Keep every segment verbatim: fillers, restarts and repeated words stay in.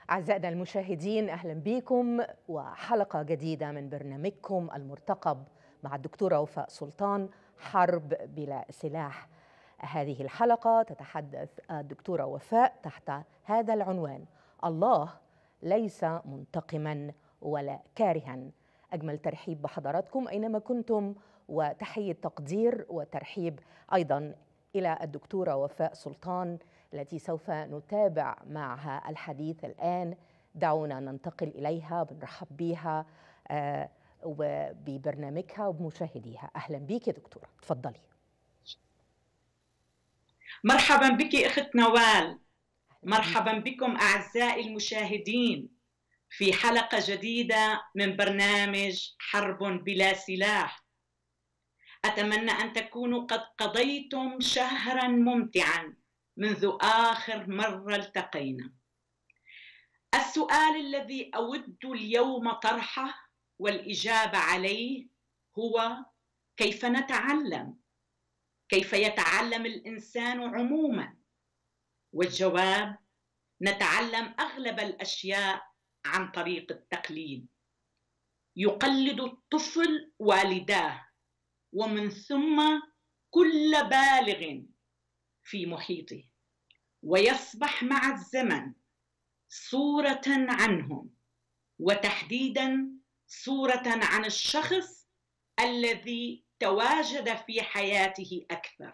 أعزائنا المشاهدين، أهلا بكم وحلقة جديدة من برنامجكم المرتقب مع الدكتورة وفاء سلطان، حرب بلا سلاح. هذه الحلقة تتحدث الدكتورة وفاء تحت هذا العنوان: الله ليس منتقما ولا كارها. أجمل ترحيب بحضراتكم أينما كنتم، وتحية تقدير وترحيب أيضا إلى الدكتورة وفاء سلطان التي سوف نتابع معها الحديث الآن. دعونا ننتقل إليها، بنرحب بها آه وببرنامجها وبمشاهديها. أهلا بك يا دكتورة، تفضلي. مرحبا بك أخت نوال، مرحبا بكم أعزائي المشاهدين في حلقة جديدة من برنامج حرب بلا سلاح. أتمنى أن تكونوا قد قضيتم شهرا ممتعا منذ آخر مرة التقينا. السؤال الذي أود اليوم طرحه والإجابة عليه هو: كيف نتعلم؟ كيف يتعلم الإنسان عموما؟ والجواب: نتعلم أغلب الأشياء عن طريق التقليد. يقلد الطفل والداه، ومن ثم كل بالغ في محيطه، ويصبح مع الزمن صورة عنهم، وتحديدا صورة عن الشخص الذي تواجد في حياته أكثر.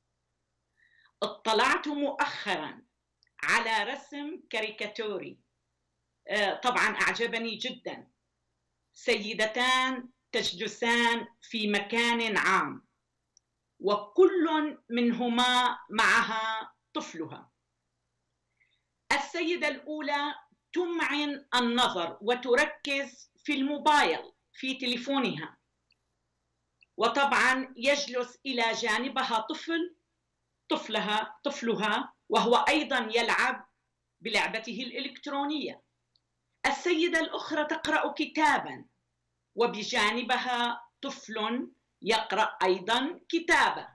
اطلعت مؤخرا على رسم كاريكاتوري طبعا أعجبني جدا، سيدتان تجلسان في مكان عام، وكل منهما معها طفلها. السيدة الأولى تمعن النظر وتركز في الموبايل في تليفونها، وطبعا يجلس إلى جانبها طفل طفلها طفلها وهو أيضا يلعب بلعبته الإلكترونية. السيدة الأخرى تقرأ كتابا، وبجانبها طفل يقرأ أيضا كتابا.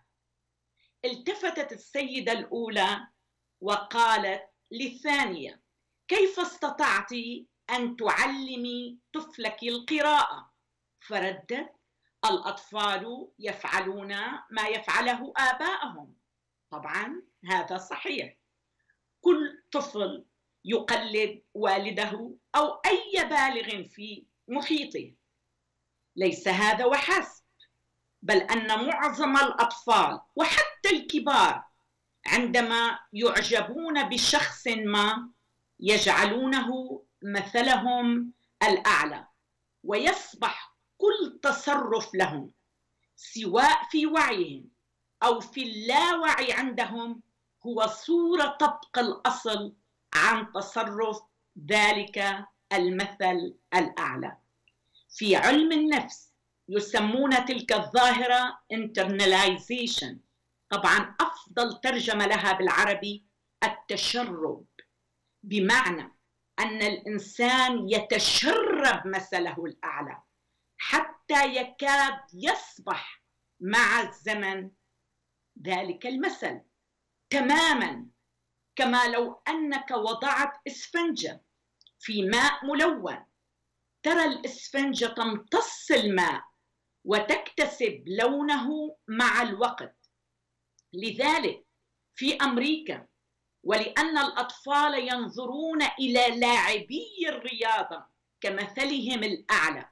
التفتت السيدة الأولى وقالت للثانية: كيف استطعت أن تعلمي طفلك القراءة؟ فردت: الأطفال يفعلون ما يفعله آباءهم. طبعا هذا صحيح، كل طفل يقلد والده أو أي بالغ في محيطه. ليس هذا وحسب، بل أن معظم الأطفال وحتى الكبار عندما يعجبون بشخص ما يجعلونه مثلهم الأعلى، ويصبح كل تصرف لهم سواء في وعيهم أو في اللاوعي عندهم هو صورة طبق الأصل عن تصرف ذلك المثل الأعلى. في علم النفس يسمون تلك الظاهرة internalization، طبعا أفضل ترجمة لها بالعربي التشرب، بمعنى أن الإنسان يتشرب مثله الأعلى حتى يكاد يصبح مع الزمن ذلك المثل تماما، كما لو أنك وضعت إسفنجة في ماء ملون، ترى الإسفنجة تمتص الماء وتكتسب لونه مع الوقت. لذلك في أمريكا، ولأن الأطفال ينظرون إلى لاعبي الرياضة كمثلهم الأعلى،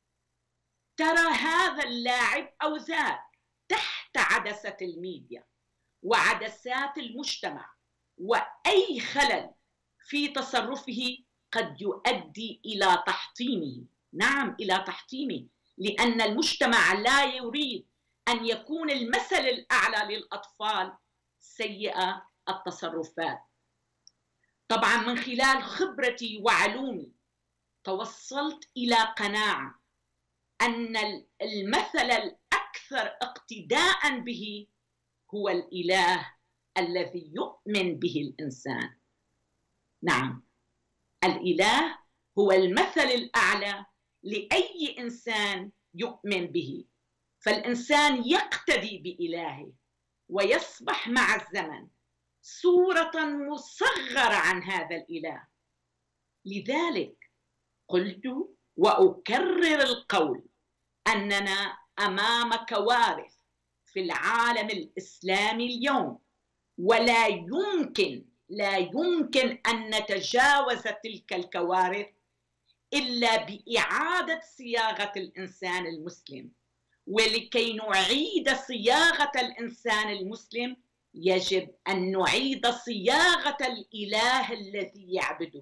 ترى هذا اللاعب أو ذاك تحت عدسة الميديا وعدسات المجتمع، وأي خلل في تصرفه قد يؤدي إلى تحطيمه. نعم، إلى تحطيمه، لأن المجتمع لا يريد أن يكون المثل الأعلى للأطفال سيئة التصرفات. طبعا من خلال خبرتي وعلومي توصلت إلى قناعة أن المثل الأكثر اقتداء به هو الإله الذي يؤمن به الإنسان. نعم، الإله هو المثل الأعلى لأي إنسان يؤمن به، فالإنسان يقتدي بإلهه ويصبح مع الزمن صورة مصغرة عن هذا الإله. لذلك قلت وأكرر القول أننا أمام كوارث في العالم الإسلامي اليوم، ولا يمكن لا يمكن أن نتجاوز تلك الكوارث إلا بإعادة صياغة الإنسان المسلم. ولكي نعيد صياغة الإنسان المسلم يجب أن نعيد صياغة الإله الذي يعبده.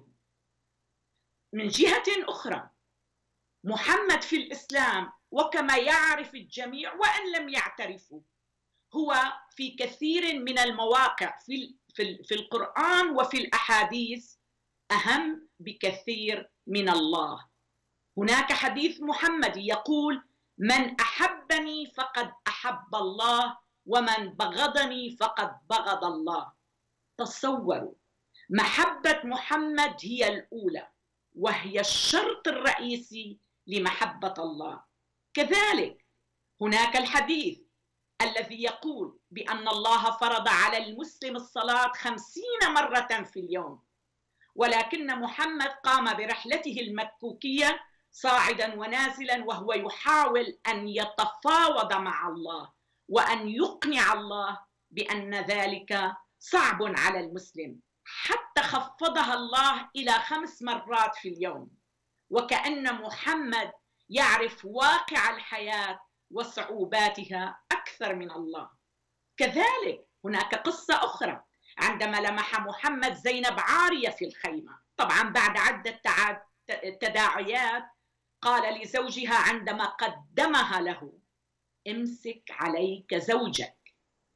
من جهة أخرى، محمد في الإسلام وكما يعرف الجميع وإن لم يعترفوا، هو في كثير من المواقع في في القرآن وفي الأحاديث أهم بكثير من الله. هناك حديث محمد يقول: من أحبني فقد أحب الله، ومن بغضني فقد بغض الله. تصوروا، محبة محمد هي الأولى وهي الشرط الرئيسي لمحبة الله. كذلك هناك الحديث الذي يقول بأن الله فرض على المسلم الصلاة خمسين مرة في اليوم، ولكن محمد قام برحلته المكوكية صاعدا ونازلا وهو يحاول أن يتفاوض مع الله وأن يقنع الله بأن ذلك صعب على المسلم، حتى خفضها الله إلى خمس مرات في اليوم، وكأن محمد يعرف واقع الحياة وصعوباتها أكثر من الله. كذلك هناك قصة أخرى عندما لمح محمد زينب عارية في الخيمة، طبعا بعد عدة تداعيات قال لزوجها عندما قدمها له: امسك عليك زوجك.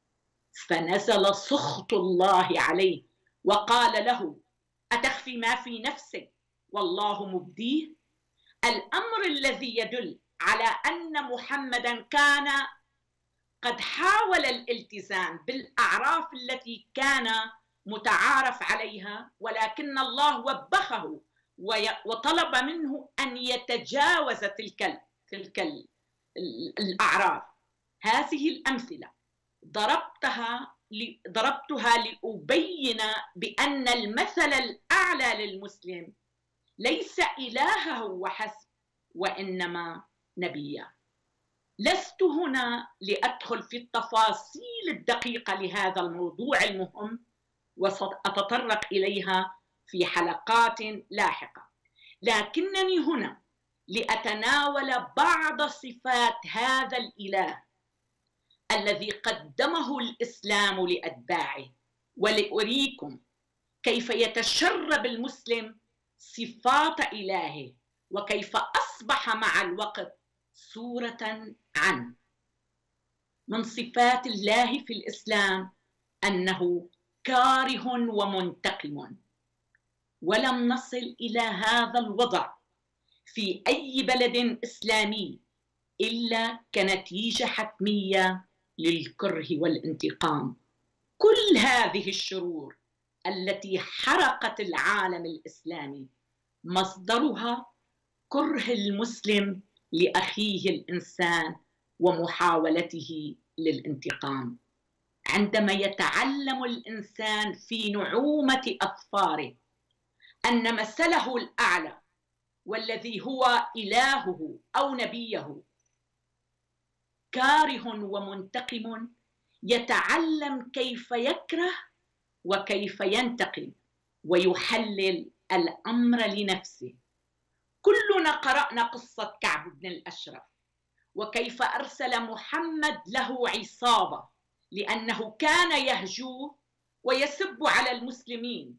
فنزل سخط الله عليه وقال له: أتخفي ما في نفسك والله مبديه؟ الأمر الذي يدل على أن محمدا كان قد حاول الالتزام بالأعراف التي كان متعارف عليها، ولكن الله وبخه وطلب منه أن يتجاوز تلك تلك الأعراف. هذه الأمثلة ضربتها ضربتها لأبين بأن المثل الأعلى للمسلم ليس إلهه وحسب، وإنما نبيه. لست هنا لأدخل في التفاصيل الدقيقة لهذا الموضوع المهم، وسأتطرق إليها في حلقات لاحقة، لكنني هنا لأتناول بعض صفات هذا الإله الذي قدمه الإسلام لأتباعه، ولأريكم كيف يتشرب المسلم صفات إلهه وكيف أصبح مع الوقت صورة عنه. من صفات الله في الإسلام أنه كاره ومنتقم، ولم نصل إلى هذا الوضع في أي بلد إسلامي إلا كنتيجة حتمية للكره والانتقام. كل هذه الشرور التي حرقت العالم الإسلامي مصدرها كره المسلم لأخيه الإنسان ومحاولته للانتقام. عندما يتعلم الإنسان في نعومة أظفاره أن مثله الأعلى والذي هو إلهه أو نبيه كاره ومنتقم، يتعلم كيف يكره وكيف ينتقم ويحلل الأمر لنفسه. كلنا قرأنا قصة كعب بن الأشرف وكيف أرسل محمد له عصابة لأنه كان يهجوه ويسب على المسلمين،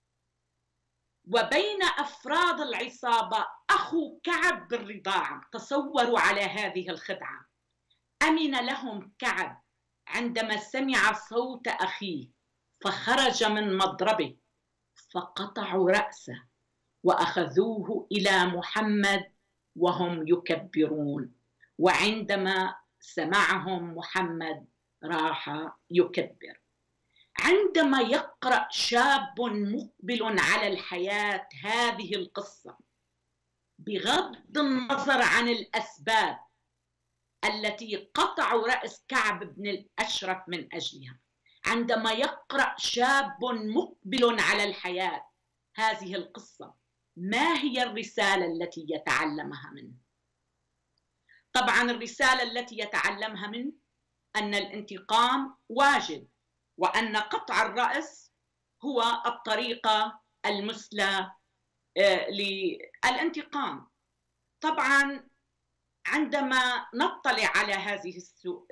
وبين أفراد العصابة أخو كعب بالرضاعة. تصوروا على هذه الخدعة. أمن لهم كعب عندما سمع صوت أخيه فخرج من مضربه فقطعوا رأسه وأخذوه إلى محمد وهم يكبرون، وعندما سمعهم محمد راح يكبر. عندما يقرأ شاب مقبل على الحياة هذه القصة بغض النظر عن الأسباب التي قطعوا رأس كعب بن الأشرف من أجلها، عندما يقرأ شاب مقبل على الحياة هذه القصة ما هي الرسالة التي يتعلمها منه؟ طبعا الرسالة التي يتعلمها منه أن الانتقام واجب، وأن قطع الرأس هو الطريقة المثلى للانتقام. طبعا عندما نطلع على هذه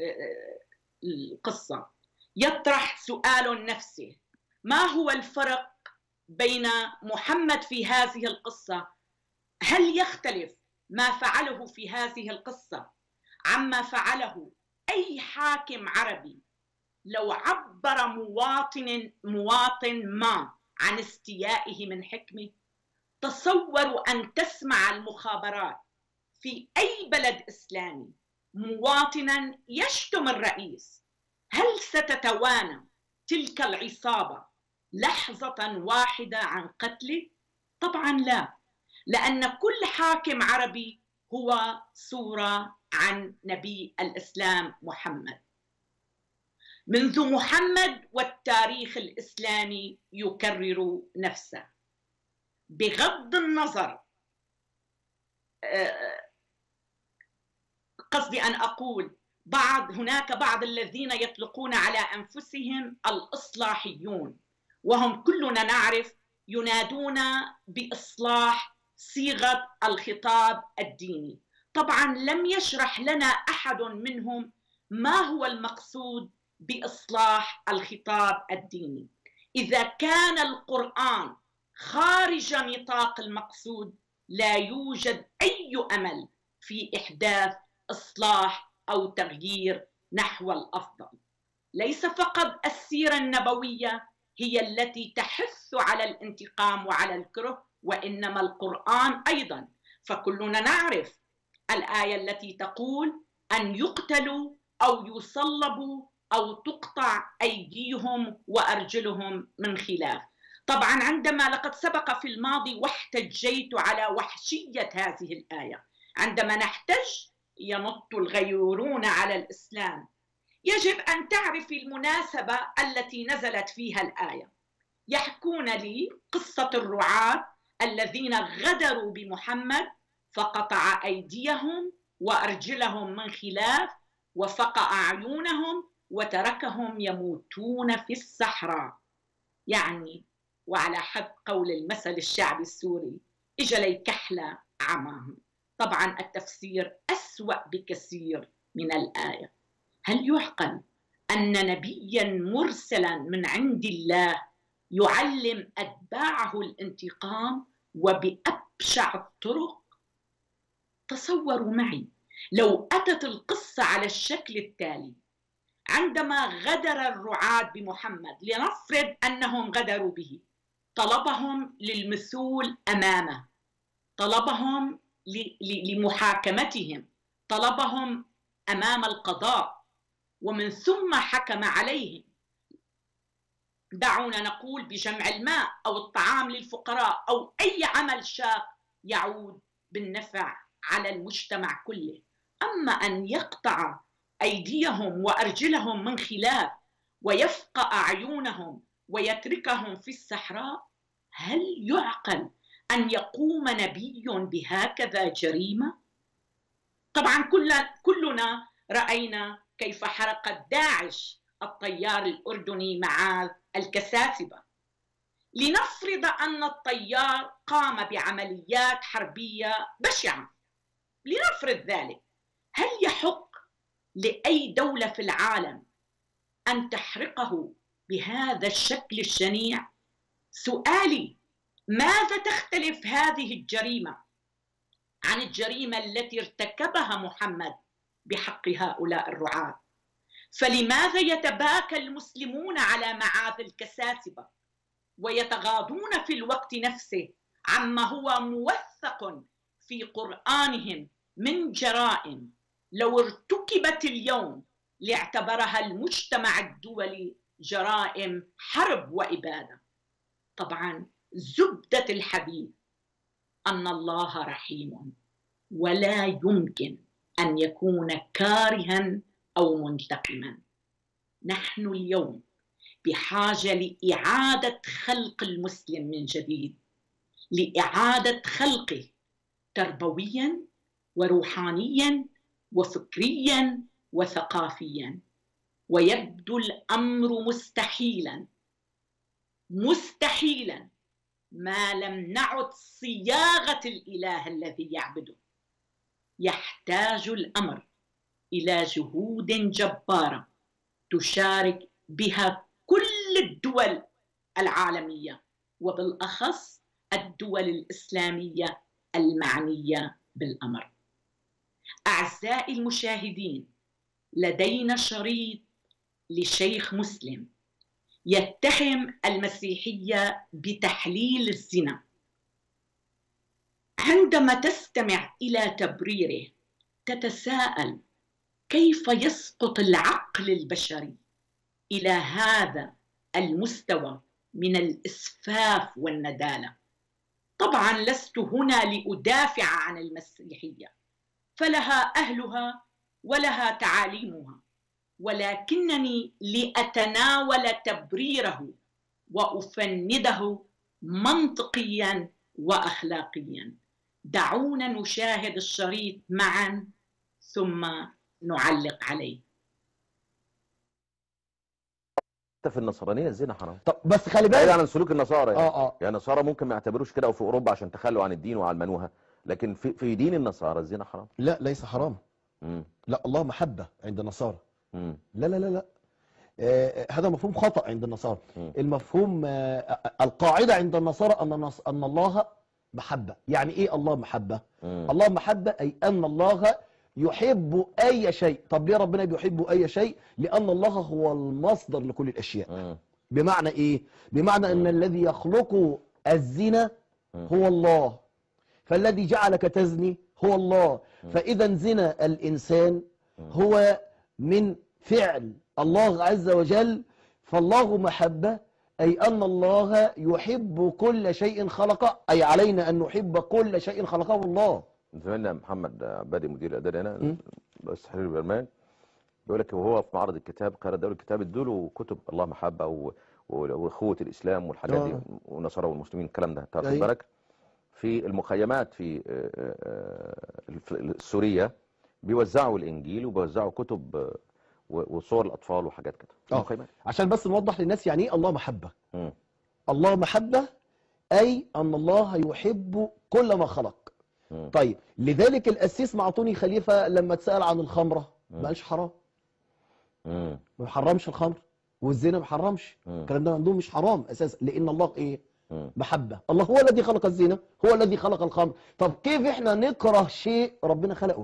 القصة يطرح سؤال نفسه: ما هو الفرق بين محمد في هذه القصة؟ هل يختلف ما فعله في هذه القصة عما فعله أي حاكم عربي لو عبر مواطن مواطن ما عن استيائه من حكمه؟ تصوروا أن تسمع المخابرات في أي بلد إسلامي مواطنا يشتم الرئيس، هل ستتوانى تلك العصابة لحظة واحدة عن قتله؟ طبعا لا، لأن كل حاكم عربي هو صورة عن نبي الإسلام محمد. منذ محمد والتاريخ الإسلامي يكرر نفسه، بغض النظر، قصدي أن أقول بعض هناك بعض الذين يطلقون على أنفسهم الإصلاحيون، وهم كلنا نعرف ينادون بإصلاح صيغة الخطاب الديني. طبعا لم يشرح لنا أحد منهم ما هو المقصود بإصلاح الخطاب الديني. إذا كان القرآن خارج نطاق المقصود لا يوجد أي أمل في إحداث إصلاح أو تغيير نحو الأفضل. ليس فقط السيرة النبوية هي التي تحث على الانتقام وعلى الكره، وإنما القرآن أيضا. فكلنا نعرف الآية التي تقول أن يقتلوا أو يصلبوا أو تقطع أيديهم وأرجلهم من خلاف. طبعا عندما لقد سبق في الماضي واحتجيت على وحشية هذه الآية، عندما نحتج ينط الغيورون على الإسلام. يجب أن تعرفي المناسبة التي نزلت فيها الآية. يحكون لي قصة الرعاة الذين غدروا بمحمد فقطع أيديهم وأرجلهم من خلاف وفقع أعينهم وتركهم يموتون في الصحراء. يعني وعلى حد قول المثل الشعبي السوري: إجا لي كحلة عماهم. طبعا التفسير أسوأ بكثير من الآية. هل يعقل أن نبيا مرسلا من عند الله يعلم أتباعه الانتقام وبأبشع الطرق؟ تصوروا معي لو أتت القصة على الشكل التالي: عندما غدر الرعاة بمحمد، لنفرض أنهم غدروا به، طلبهم للمثول أمامه، طلبهم لمحاكمتهم، طلبهم أمام القضاء، ومن ثم حكم عليهم. دعونا نقول بجمع الماء أو الطعام للفقراء أو أي عمل شاق يعود بالنفع على المجتمع كله. أما أن يقطع أيديهم وأرجلهم من خلاف ويفقأ أعينهم ويتركهم في الصحراء، هل يعقل أن يقوم نبي بهكذا جريمة؟ طبعا كلنا رأينا كيف حرقت داعش الطيار الأردني معاذ الكساسبة. لنفرض أن الطيار قام بعمليات حربية بشعة، لنفرض ذلك، هل يحق لأي دولة في العالم أن تحرقه بهذا الشكل الشنيع؟ سؤالي: ماذا تختلف هذه الجريمة عن الجريمة التي ارتكبها محمد بحق هؤلاء الرعاة؟ فلماذا يتباكى المسلمون على معاذ الكساسبة ويتغاضون في الوقت نفسه عما هو موثق في قرآنهم من جرائم لو ارتكبت اليوم لاعتبرها المجتمع الدولي جرائم حرب وإبادة؟ طبعا زبدة الحديث أن الله رحيم ولا يمكن أن يكون كارها أو منتقما. نحن اليوم بحاجة لإعادة خلق المسلم من جديد، لإعادة خلقه تربويا وروحانيا وفكريا وثقافيا. ويبدو الأمر مستحيلا مستحيلا ما لم نعد صياغة الإله الذي يعبده. يحتاج الأمر إلى جهود جبارة تشارك بها كل الدول العالمية، وبالأخص الدول الإسلامية المعنية بالأمر. أعزائي المشاهدين، لدينا شريط لشيخ مسلم يتهم المسيحية بتحليل الزنا. عندما تستمع إلى تبريره تتساءل كيف يسقط العقل البشري إلى هذا المستوى من الإسفاف والندالة. طبعا لست هنا لأدافع عن المسيحية، فلها أهلها ولها تعاليمها، ولكنني لأتناول تبريره وأفنده منطقيا وأخلاقيا. دعونا نشاهد الشريط معا ثم نعلق عليه. في النصرانيه الزنا حرام. طب بس خلي بالك بعيد عن سلوك النصارى يعني. اه اه يعني النصارى ممكن ما يعتبروش كده، او في اوروبا عشان تخلوا عن الدين وعلمنوها، لكن في في دين النصارى الزنا حرام. لا ليس حرام. امم لا، الله محبه عند النصارى. امم لا لا لا لا آه هذا مفهوم خطأ عند النصارى. مم. المفهوم آه القاعده عند النصارى ان النص... ان الله محبه. يعني ايه الله محبه؟ مم. الله محبه اي ان الله يحب اي شيء. طب ليه ربنا بيحب اي شيء؟ لان الله هو المصدر لكل الاشياء. مم. بمعنى ايه؟ بمعنى ان مم. الذي يخلق الزنا هو الله، فالذي جعلك تزني هو الله. فاذا زنا الانسان هو من فعل الله عز وجل. فالله محبه اي ان الله يحب كل شيء خلقه، اي علينا ان نحب كل شيء خلقه الله. زميلنا محمد عبادي مدير الاداره هنا م. رئيس تحرير البرنامج بيقول لك وهو في معرض الكتاب قال دوري الكتاب ادوا له كتب الله محبه و... واخوه الاسلام والحاجات دي آه. والنصارى والمسلمين الكلام ده. تعرف أيوة. بالك في المخيمات في سوريا بيوزعوا الانجيل وبيوزعوا كتب وصور الاطفال وحاجات كده. اه المخيمات. عشان بس نوضح للناس يعني ايه الله محبه. م. الله محبه اي ان الله يحب كل ما خلق. م. طيب لذلك القسيس معطوني خليفه لما اتسال عن الخمره ما قالش حرام. م. ما بيحرمش الخمر، والزنا ما بيحرمش. الكلام ده عندهم مش حرام اساسا، لان الله ايه؟ م. محبه. الله هو الذي خلق الزنا، هو الذي خلق الخمر. طب كيف احنا نكره شيء ربنا خلقه؟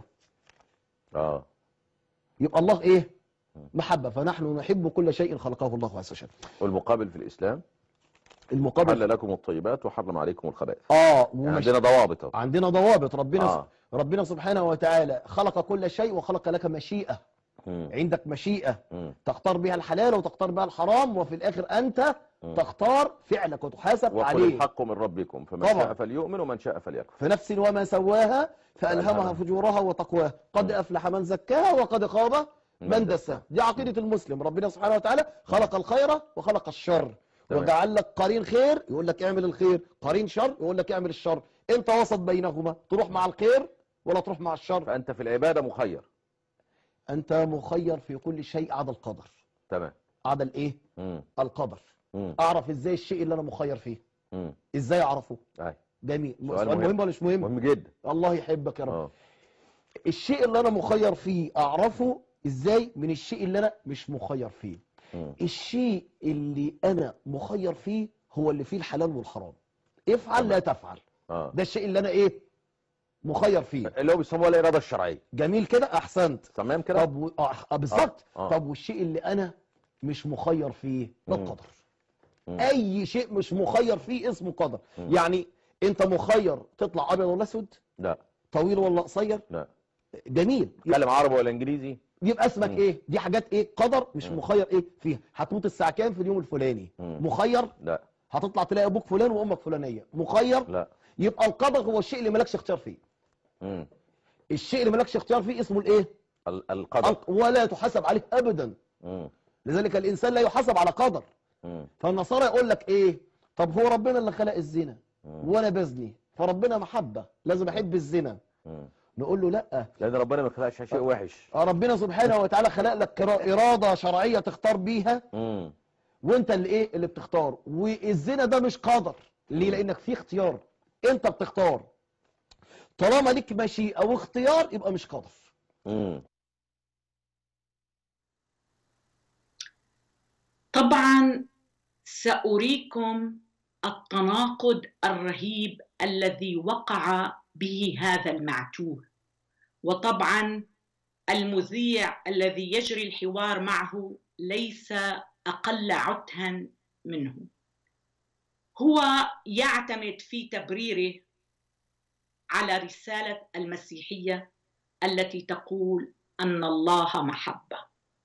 اه يبقى الله ايه؟ محبه. فنحن نحب كل شيء خلقه الله عز وجل. والمقابل في الاسلام المقابل حل لكم الطيبات وحرم عليكم الخبائث. اه يعني ومش... عندنا ضوابط. عندنا ضوابط. ربنا آه. ربنا سبحانه وتعالى خلق كل شيء وخلق لك مشيئه. مم. عندك مشيئه مم. تختار بها الحلال وتختار بها الحرام، وفي الاخر انت مم. تختار فعلك وتحاسب وقل عليه. الحق من ربكم فمن طبعا. شاء فليؤمن ومن شاء فليكفر. في نفس وما سواها فألهمها. فألهمها فجورها وتقواها، قد أفلح من زكاها وقد خاب من دساها. دي عقيدة المسلم. ربنا سبحانه وتعالى خلق الخير وخلق الشر، تمام. وجعل لك قرين خير يقول لك اعمل الخير، قرين شر يقول لك اعمل الشر. انت وسط بينهما، تروح مع الخير ولا تروح مع الشر. فأنت في العبادة مخير. انت مخير في كل شيء عدا القدر. تمام. عدا الايه؟ مم. القدر. مم. اعرف ازاي الشيء اللي انا مخير فيه؟ مم. ازاي اعرفه؟ أي. جميل. سؤال سؤال مهم. مهم ولا مش مهم؟ مهم جدا. الله يحبك يا رب. اه الشيء اللي انا مخير فيه اعرفه ازاي من الشيء اللي انا مش مخير فيه؟ مم. الشيء اللي انا مخير فيه هو اللي فيه الحلال والحرام. افعل لا تفعل. اه ده الشيء اللي انا ايه؟ مخير فيه. اللي هو بيسموها الإرادة الشرعية. جميل كده، احسنت. تمام كده. طب و... آه بالظبط. آه. آه. طب والشيء اللي انا مش مخير فيه ده مم. القدر. مم. اي شيء مش مخير فيه اسمه قدر. مم. يعني انت مخير تطلع ابيض ولا اسود؟ لا طويل ولا قصير؟ لا. جميل. تتكلم عربي ولا انجليزي؟ يبقى اسمك مم. ايه؟ دي حاجات ايه؟ قدر مش مم. مخير ايه فيها. هتموت الساعه كام في اليوم الفلاني؟ مم. مخير؟ لا هتطلع تلاقي ابوك فلان وامك فلانيه. مخير؟ لا. يبقى القدر هو الشيء اللي مالكش اختيار فيه. مم. الشيء اللي مالكش اختيار فيه اسمه الايه؟ ال- القدر. ولا تحاسب عليه ابدا. مم. لذلك الانسان لا يحاسب على قدر. مم. فالنصارى يقول لك ايه؟ طب هو ربنا اللي خلق الزنا، وانا بزني، فربنا محبه لازم احب الزنا. مم. نقول له لا، لان ربنا ما خلقش شيء وحش. اه ربنا سبحانه وتعالى خلق لك اراده شرعيه تختار بيها، مم. وانت اللي ايه اللي بتختار. والزنا ده مش قدر، ليه؟ لانك في اختيار، انت بتختار. طالما ليك مشيئه واختيار يبقى مش قدر. مم. طبعا سأريكم التناقض الرهيب الذي وقع به هذا المعتوه، وطبعا المذيع الذي يجري الحوار معه ليس أقل عتها منه. هو يعتمد في تبريره على رسالة المسيحية التي تقول أن الله محبة.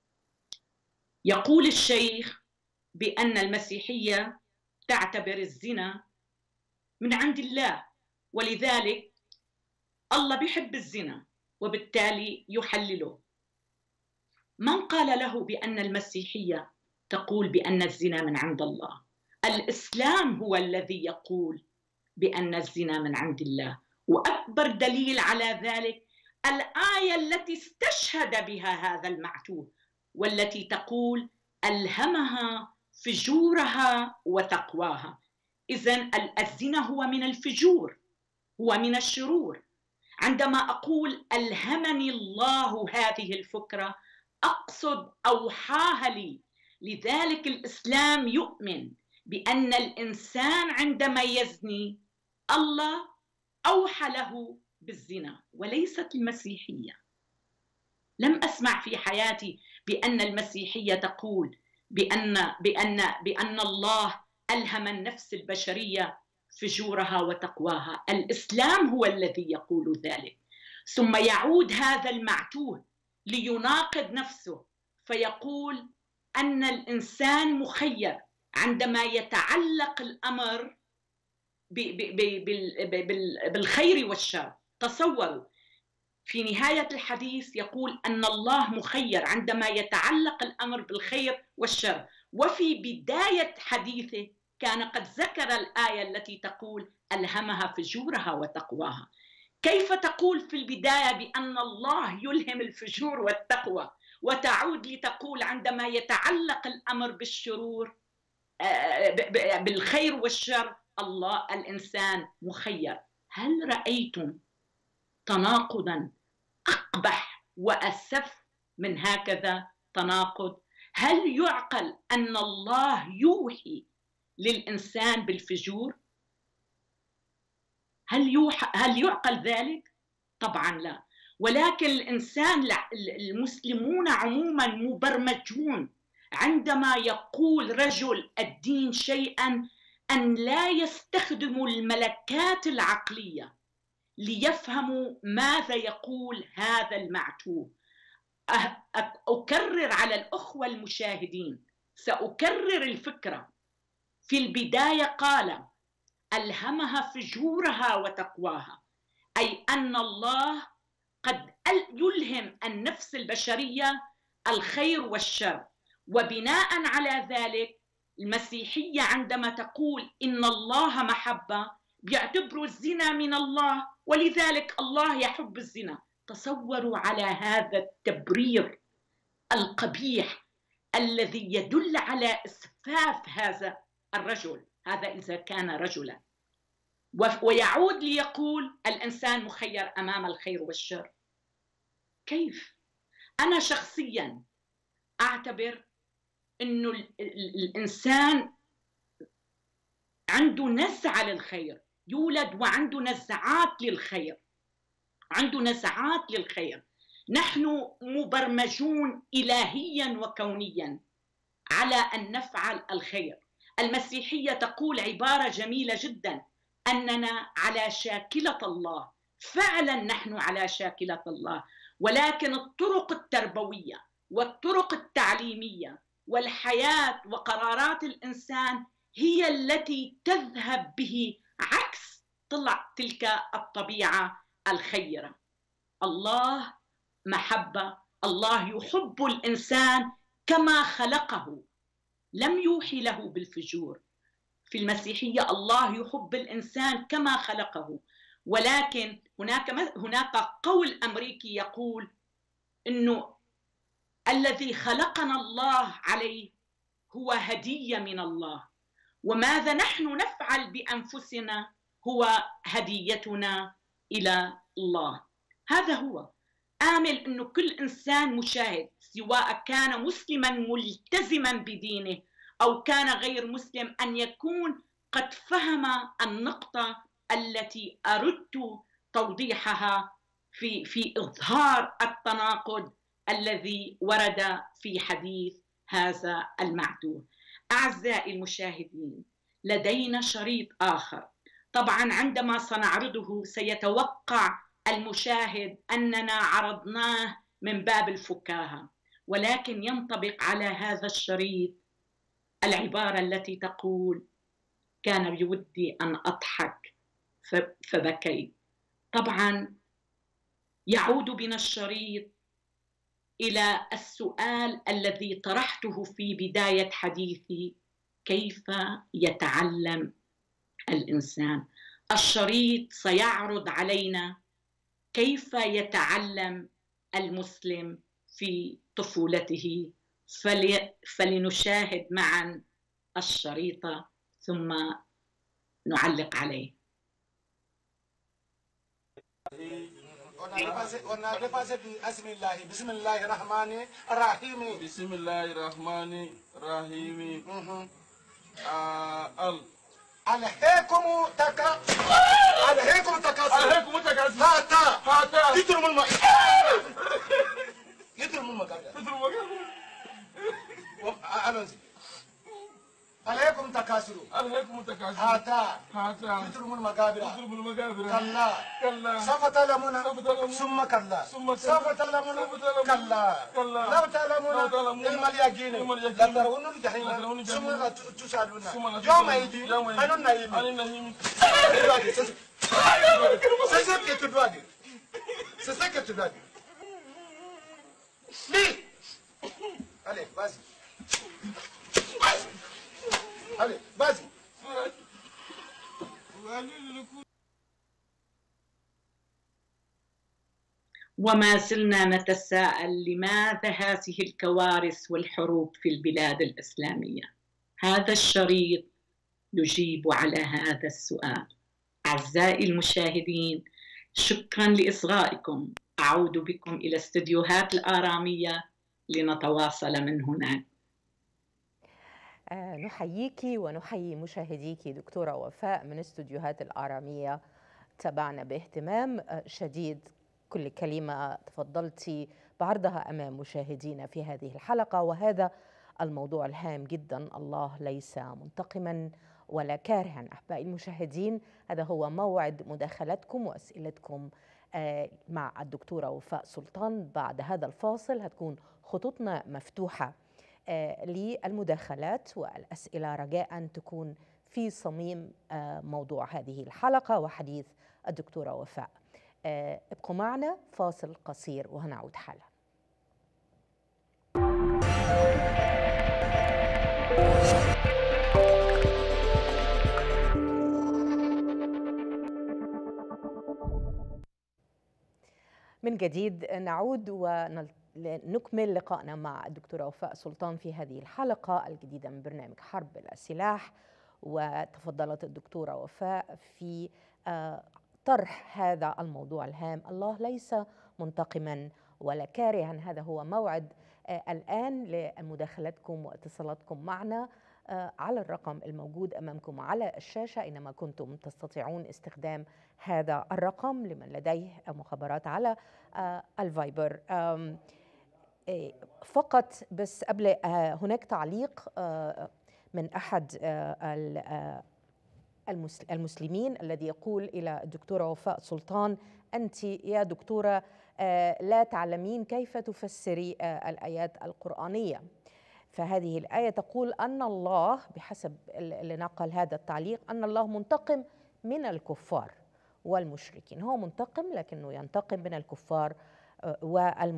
يقول الشيخ بأن المسيحية تعتبر الزنا من عند الله، ولذلك الله بيحب الزنا وبالتالي يحلله. من قال له بأن المسيحية تقول بأن الزنا من عند الله؟ الإسلام هو الذي يقول بأن الزنا من عند الله، وأكبر دليل على ذلك الآية التي استشهد بها هذا المعتوه، والتي تقول ألهمها فجورها وتقواها. إذن الزنا هو من الفجور، هو من الشرور. عندما أقول ألهمني الله هذه الفكرة أقصد أوحاها لي. لذلك الإسلام يؤمن بأن الإنسان عندما يزني الله أوحى له بالزنا، وليست المسيحية. لم أسمع في حياتي بأن المسيحية تقول بأن بأن بأن الله ألهم النفس البشرية فجورها وتقواها. الإسلام هو الذي يقول ذلك. ثم يعود هذا المعتوه ليناقض نفسه فيقول أن الإنسان مخير عندما يتعلق الأمر بالخير والشر. تصوروا في نهاية الحديث يقول أن الله مخير عندما يتعلق الأمر بالخير والشر، وفي بداية حديثه كان قد ذكر الآية التي تقول ألهمها فجورها وتقواها. كيف تقول في البداية بأن الله يلهم الفجور والتقوى، وتعود لتقول عندما يتعلق الأمر بالشرور بالخير والشر الله الإنسان مخير؟ هل رأيتم تناقضا أقبح وأسف من هكذا تناقض؟ هل يعقل أن الله يوحي للإنسان بالفجور؟ هل يوحى هل يعقل ذلك؟ طبعا لا. ولكن الإنسان المسلمون عموما مبرمجون عندما يقول رجل الدين شيئا أن لا يستخدموا الملكات العقلية ليفهموا ماذا يقول هذا المعتوه. أكرر على الأخوة المشاهدين، سأكرر الفكرة. في البداية قال ألهمها فجورها وتقواها، أي أن الله قد يلهم النفس البشرية الخير والشر. وبناء على ذلك المسيحية عندما تقول إن الله محبة بيعتبروا الزنا من الله، ولذلك الله يحب الزنا. تصوروا على هذا التبرير القبيح الذي يدل على إسفاف هذا الرجل، هذا إذا كان رجلا. ويعود ليقول الإنسان مخير أمام الخير والشر. كيف؟ أنا شخصيا أعتبر إنه الإنسان عنده نزعة للخير، يولد وعنده نزعات للخير، عنده نزعات للخير. نحن مبرمجون إلهيا وكونيا على أن نفعل الخير. المسيحية تقول عبارة جميلة جدا أننا على شاكلة الله. فعلا نحن على شاكلة الله، ولكن الطرق التربوية والطرق التعليمية والحياة وقرارات الإنسان هي التي تذهب به عكس طلع تلك الطبيعة الخيرة. الله محبة، الله يحب الإنسان كما خلقه، لم يوحي له بالفجور. في المسيحية الله يحب الإنسان كما خلقه، ولكن هناك هناك قول أمريكي يقول إنه الذي خلقنا الله عليه هو هدية من الله، وماذا نحن نفعل بأنفسنا هو هديتنا إلى الله. هذا هو. آمل أنه كل إنسان مشاهد سواء كان مسلما ملتزما بدينه أو كان غير مسلم أن يكون قد فهم النقطة التي أردت توضيحها في في إظهار التناقض الذي ورد في حديث هذا المعتوه. أعزائي المشاهدين، لدينا شريط آخر. طبعا عندما سنعرضه سيتوقع المشاهد أننا عرضناه من باب الفكاهة، ولكن ينطبق على هذا الشريط العبارة التي تقول: كان بودي أن أضحك فبكيت. طبعا يعود بنا الشريط إلى السؤال الذي طرحته في بداية حديثي: كيف يتعلم الإنسان؟ الشريط سيعرض علينا كيف يتعلم المسلم في طفولته، فلنشاهد معا الشريط ثم نعلق عليه. on a dépassé du Asmillah, Bismillah Rahman Rahim. Bismillah Rahman Rahim. Al. Alhaykum taka. Alhaykum takasur. Alhaykum takasur. Hata. Hata. Yidrum al-ma. Yidrum al-magada. Yidrum al-magada. Alonzi. عليكم تكاثروا عليكم تكاثروا هاتا هاتا تدرموا المقابر تدرموا المقابر كلا كلا سوف تعلمون ثم كلا سوف تعلمون كلا لو تعلمون علم اليقين لترون الجحيم ثم تسألون يومئذ عن النعيم. C'est ça que tu dois dire. C'est ça que tu dois dire. Lis. Allez, vas-y. Allez, vas-y. وما زلنا نتساءل لماذا هذه الكوارث والحروب في البلاد الإسلامية؟ هذا الشريط يجيب على هذا السؤال. أعزائي المشاهدين، شكرا لإصغائكم. أعود بكم إلى استديوهات الآرامية لنتواصل من هناك. آه نحييكي ونحيي مشاهديكي دكتورة وفاء من استوديوهات الآرامية. تابعنا باهتمام شديد كل كلمة تفضلتي بعرضها أمام مشاهدينا في هذه الحلقة، وهذا الموضوع الهام جدا. الله ليس منتقما ولا كارها. أحبائي المشاهدين، هذا هو موعد مداخلتكم وأسئلتكم آه مع الدكتورة وفاء سلطان. بعد هذا الفاصل هتكون خطوطنا مفتوحة للمداخلات والأسئلة، رجاء تكون في صميم موضوع هذه الحلقة وحديث الدكتورة وفاء. ابقوا معنا، فاصل قصير وهنعود حالا. من جديد نعود ونكمل لقائنا مع الدكتورة وفاء سلطان في هذه الحلقة الجديدة من برنامج حرب بلا سلاح. وتفضلت الدكتورة وفاء في طرح هذا الموضوع الهام: الله ليس منتقما ولا كارها. هذا هو موعد الآن لمداخلتكم واتصالاتكم معنا على الرقم الموجود أمامكم على الشاشة، إنما كنتم تستطيعون استخدام هذا الرقم لمن لديه مخابرات على الفايبر. فقط بس قبل، هناك تعليق من أحد المسلمين الذي يقول إلى الدكتورة وفاء سلطان: أنت يا دكتورة لا تعلمين كيف تفسري الآيات القرآنية. فهذه الآية تقول أن الله، بحسب اللي نقل هذا التعليق، أن الله منتقم من الكفار والمشركين. هو منتقم لكنه ينتقم من الكفار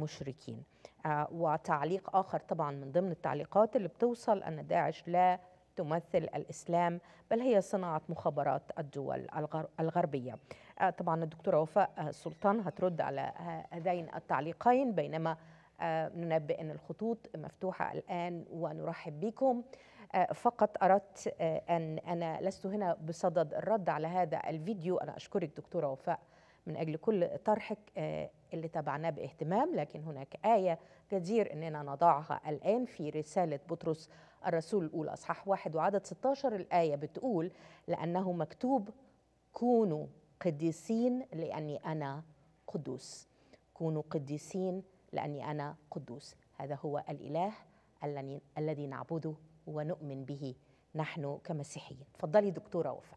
والمشركين. وتعليق آخر طبعا من ضمن التعليقات اللي بتوصل أن داعش لا تمثل الإسلام، بل هي صناعة مخابرات الدول الغربية. طبعا الدكتورة وفاء سلطان هترد على هذين التعليقين، بينما ننبه أن الخطوط مفتوحة الآن ونرحب بكم. فقط أردت أن أنا لست هنا بصدد الرد على هذا الفيديو. أنا أشكرك دكتورة وفاء من أجل كل طرحك اللي تابعناه باهتمام، لكن هناك آية جدير أننا نضعها الآن في رسالة بطرس الرسول الأولى أصحاح واحد وعدد ستة عشر. الآية بتقول: لأنه مكتوب كونوا قديسين لأني أنا قدوس. كونوا قديسين لأني أنا قدوس. هذا هو الإله الذي نعبده ونؤمن به نحن كمسيحيين. تفضلي دكتورة وفاء.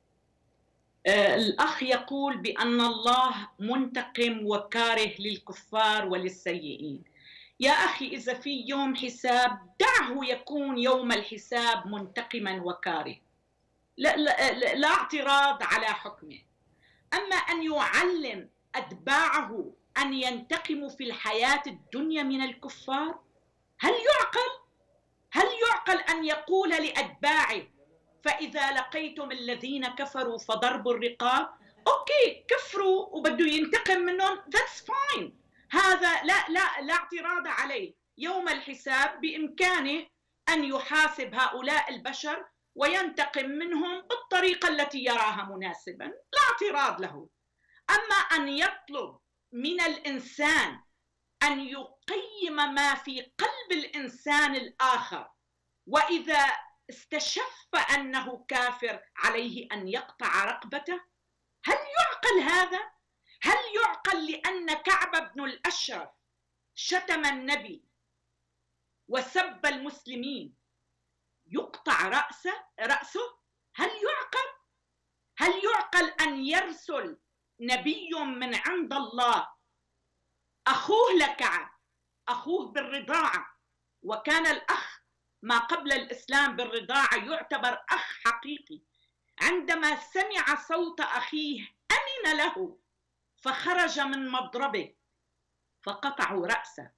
الأخ يقول بأن الله منتقم وكاره للكفار وللسيئين. يا أخي، إذا في يوم حساب دعه يكون يوم الحساب منتقما وكاره، لا, لا, لا اعتراض على حكمه. أما أن يعلم أتباعه أن ينتقموا في الحياة الدنيا من الكفار، هل يعقل؟ هل يعقل أن يقول لأتباعه: فإذا لقيتم الذين كفروا فضربوا الرقاب؟ أوكي، كفروا وبده ينتقم منهم، that's fine. هذا لا لا لا اعتراض عليه. يوم الحساب بإمكانه أن يحاسب هؤلاء البشر وينتقم منهم بالطريقة التي يراها مناسبا، لا اعتراض له. أما أن يطلب من الإنسان أن يقيم ما في قلب الإنسان الآخر، وإذا استشف أنه كافر عليه أن يقطع رقبته، هل يعقل هذا؟ هل يعقل لأن كعب بن الأشرف شتم النبي وسب المسلمين يقطع رأسه رأسه؟ هل يعقل؟ هل يعقل أن يرسل نبي من عند الله أخوه لكعب، أخوه بالرضاعة، وكان الأخ ما قبل الإسلام بالرضاعة يعتبر أخ حقيقي، عندما سمع صوت أخيه أمن له فخرج من مضربه فقطعوا رأسه؟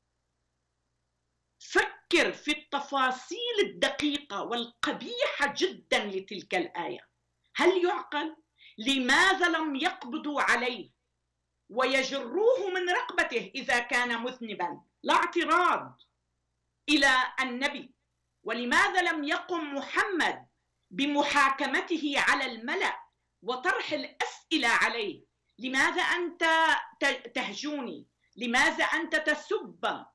فكر في التفاصيل الدقيقة والقبيحة جدا لتلك الآية. هل يعقل؟ لماذا لم يقبضوا عليه ويجروه من رقبته إذا كان مذنبا؟ لا اعتراض إلى النبي. ولماذا لم يقم محمد بمحاكمته على الملأ وطرح الأسئلة عليه؟ لماذا أنت تهجوني؟ لماذا أنت تسب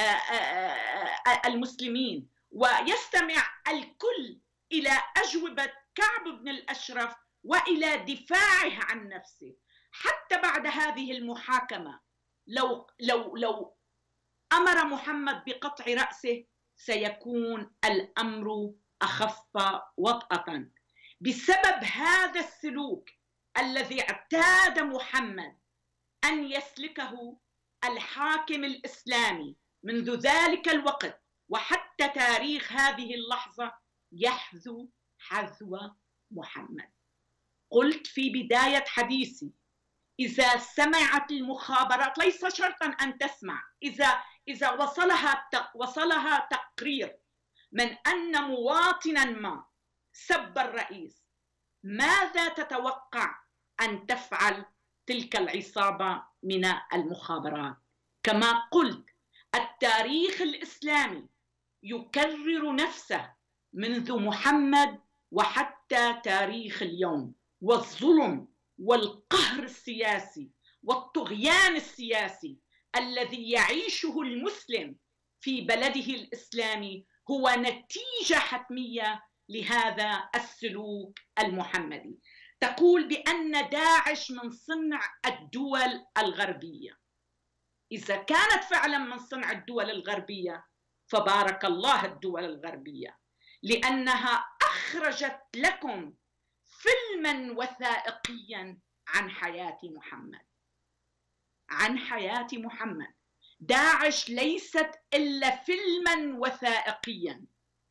المسلمين؟ ويستمع الكل إلى أجوبة كعب بن الأشرف وإلى دفاعه عن نفسه. حتى بعد هذه المحاكمة لو لو لو أمر محمد بقطع رأسه سيكون الأمر أخف وطأة، بسبب هذا السلوك الذي اعتاد محمد أن يسلكه الحاكم الإسلامي منذ ذلك الوقت وحتى تاريخ هذه اللحظة، يحذو حذو محمد. قلت في بداية حديثي: إذا سمعت المخابرات، ليس شرطا أن تسمع، إذا إذا وصلها وصلها تقرير من أن مواطنا ما سب الرئيس، ماذا تتوقع أن تفعل تلك العصابة من المخابرات؟ كما قلت، التاريخ الإسلامي يكرر نفسه منذ محمد وحتى تاريخ اليوم، والظلم والقهر السياسي والطغيان السياسي الذي يعيشه المسلم في بلده الإسلامي هو نتيجة حتمية لهذا السلوك المحمدي. تقول بأن داعش من صنع الدول الغربية. إذا كانت فعلا من صنع الدول الغربية فبارك الله الدول الغربية، لأنها أخرجت لكم فيلما وثائقيا عن حياة محمد، عن حياة محمد. داعش ليست إلا فيلما وثائقيا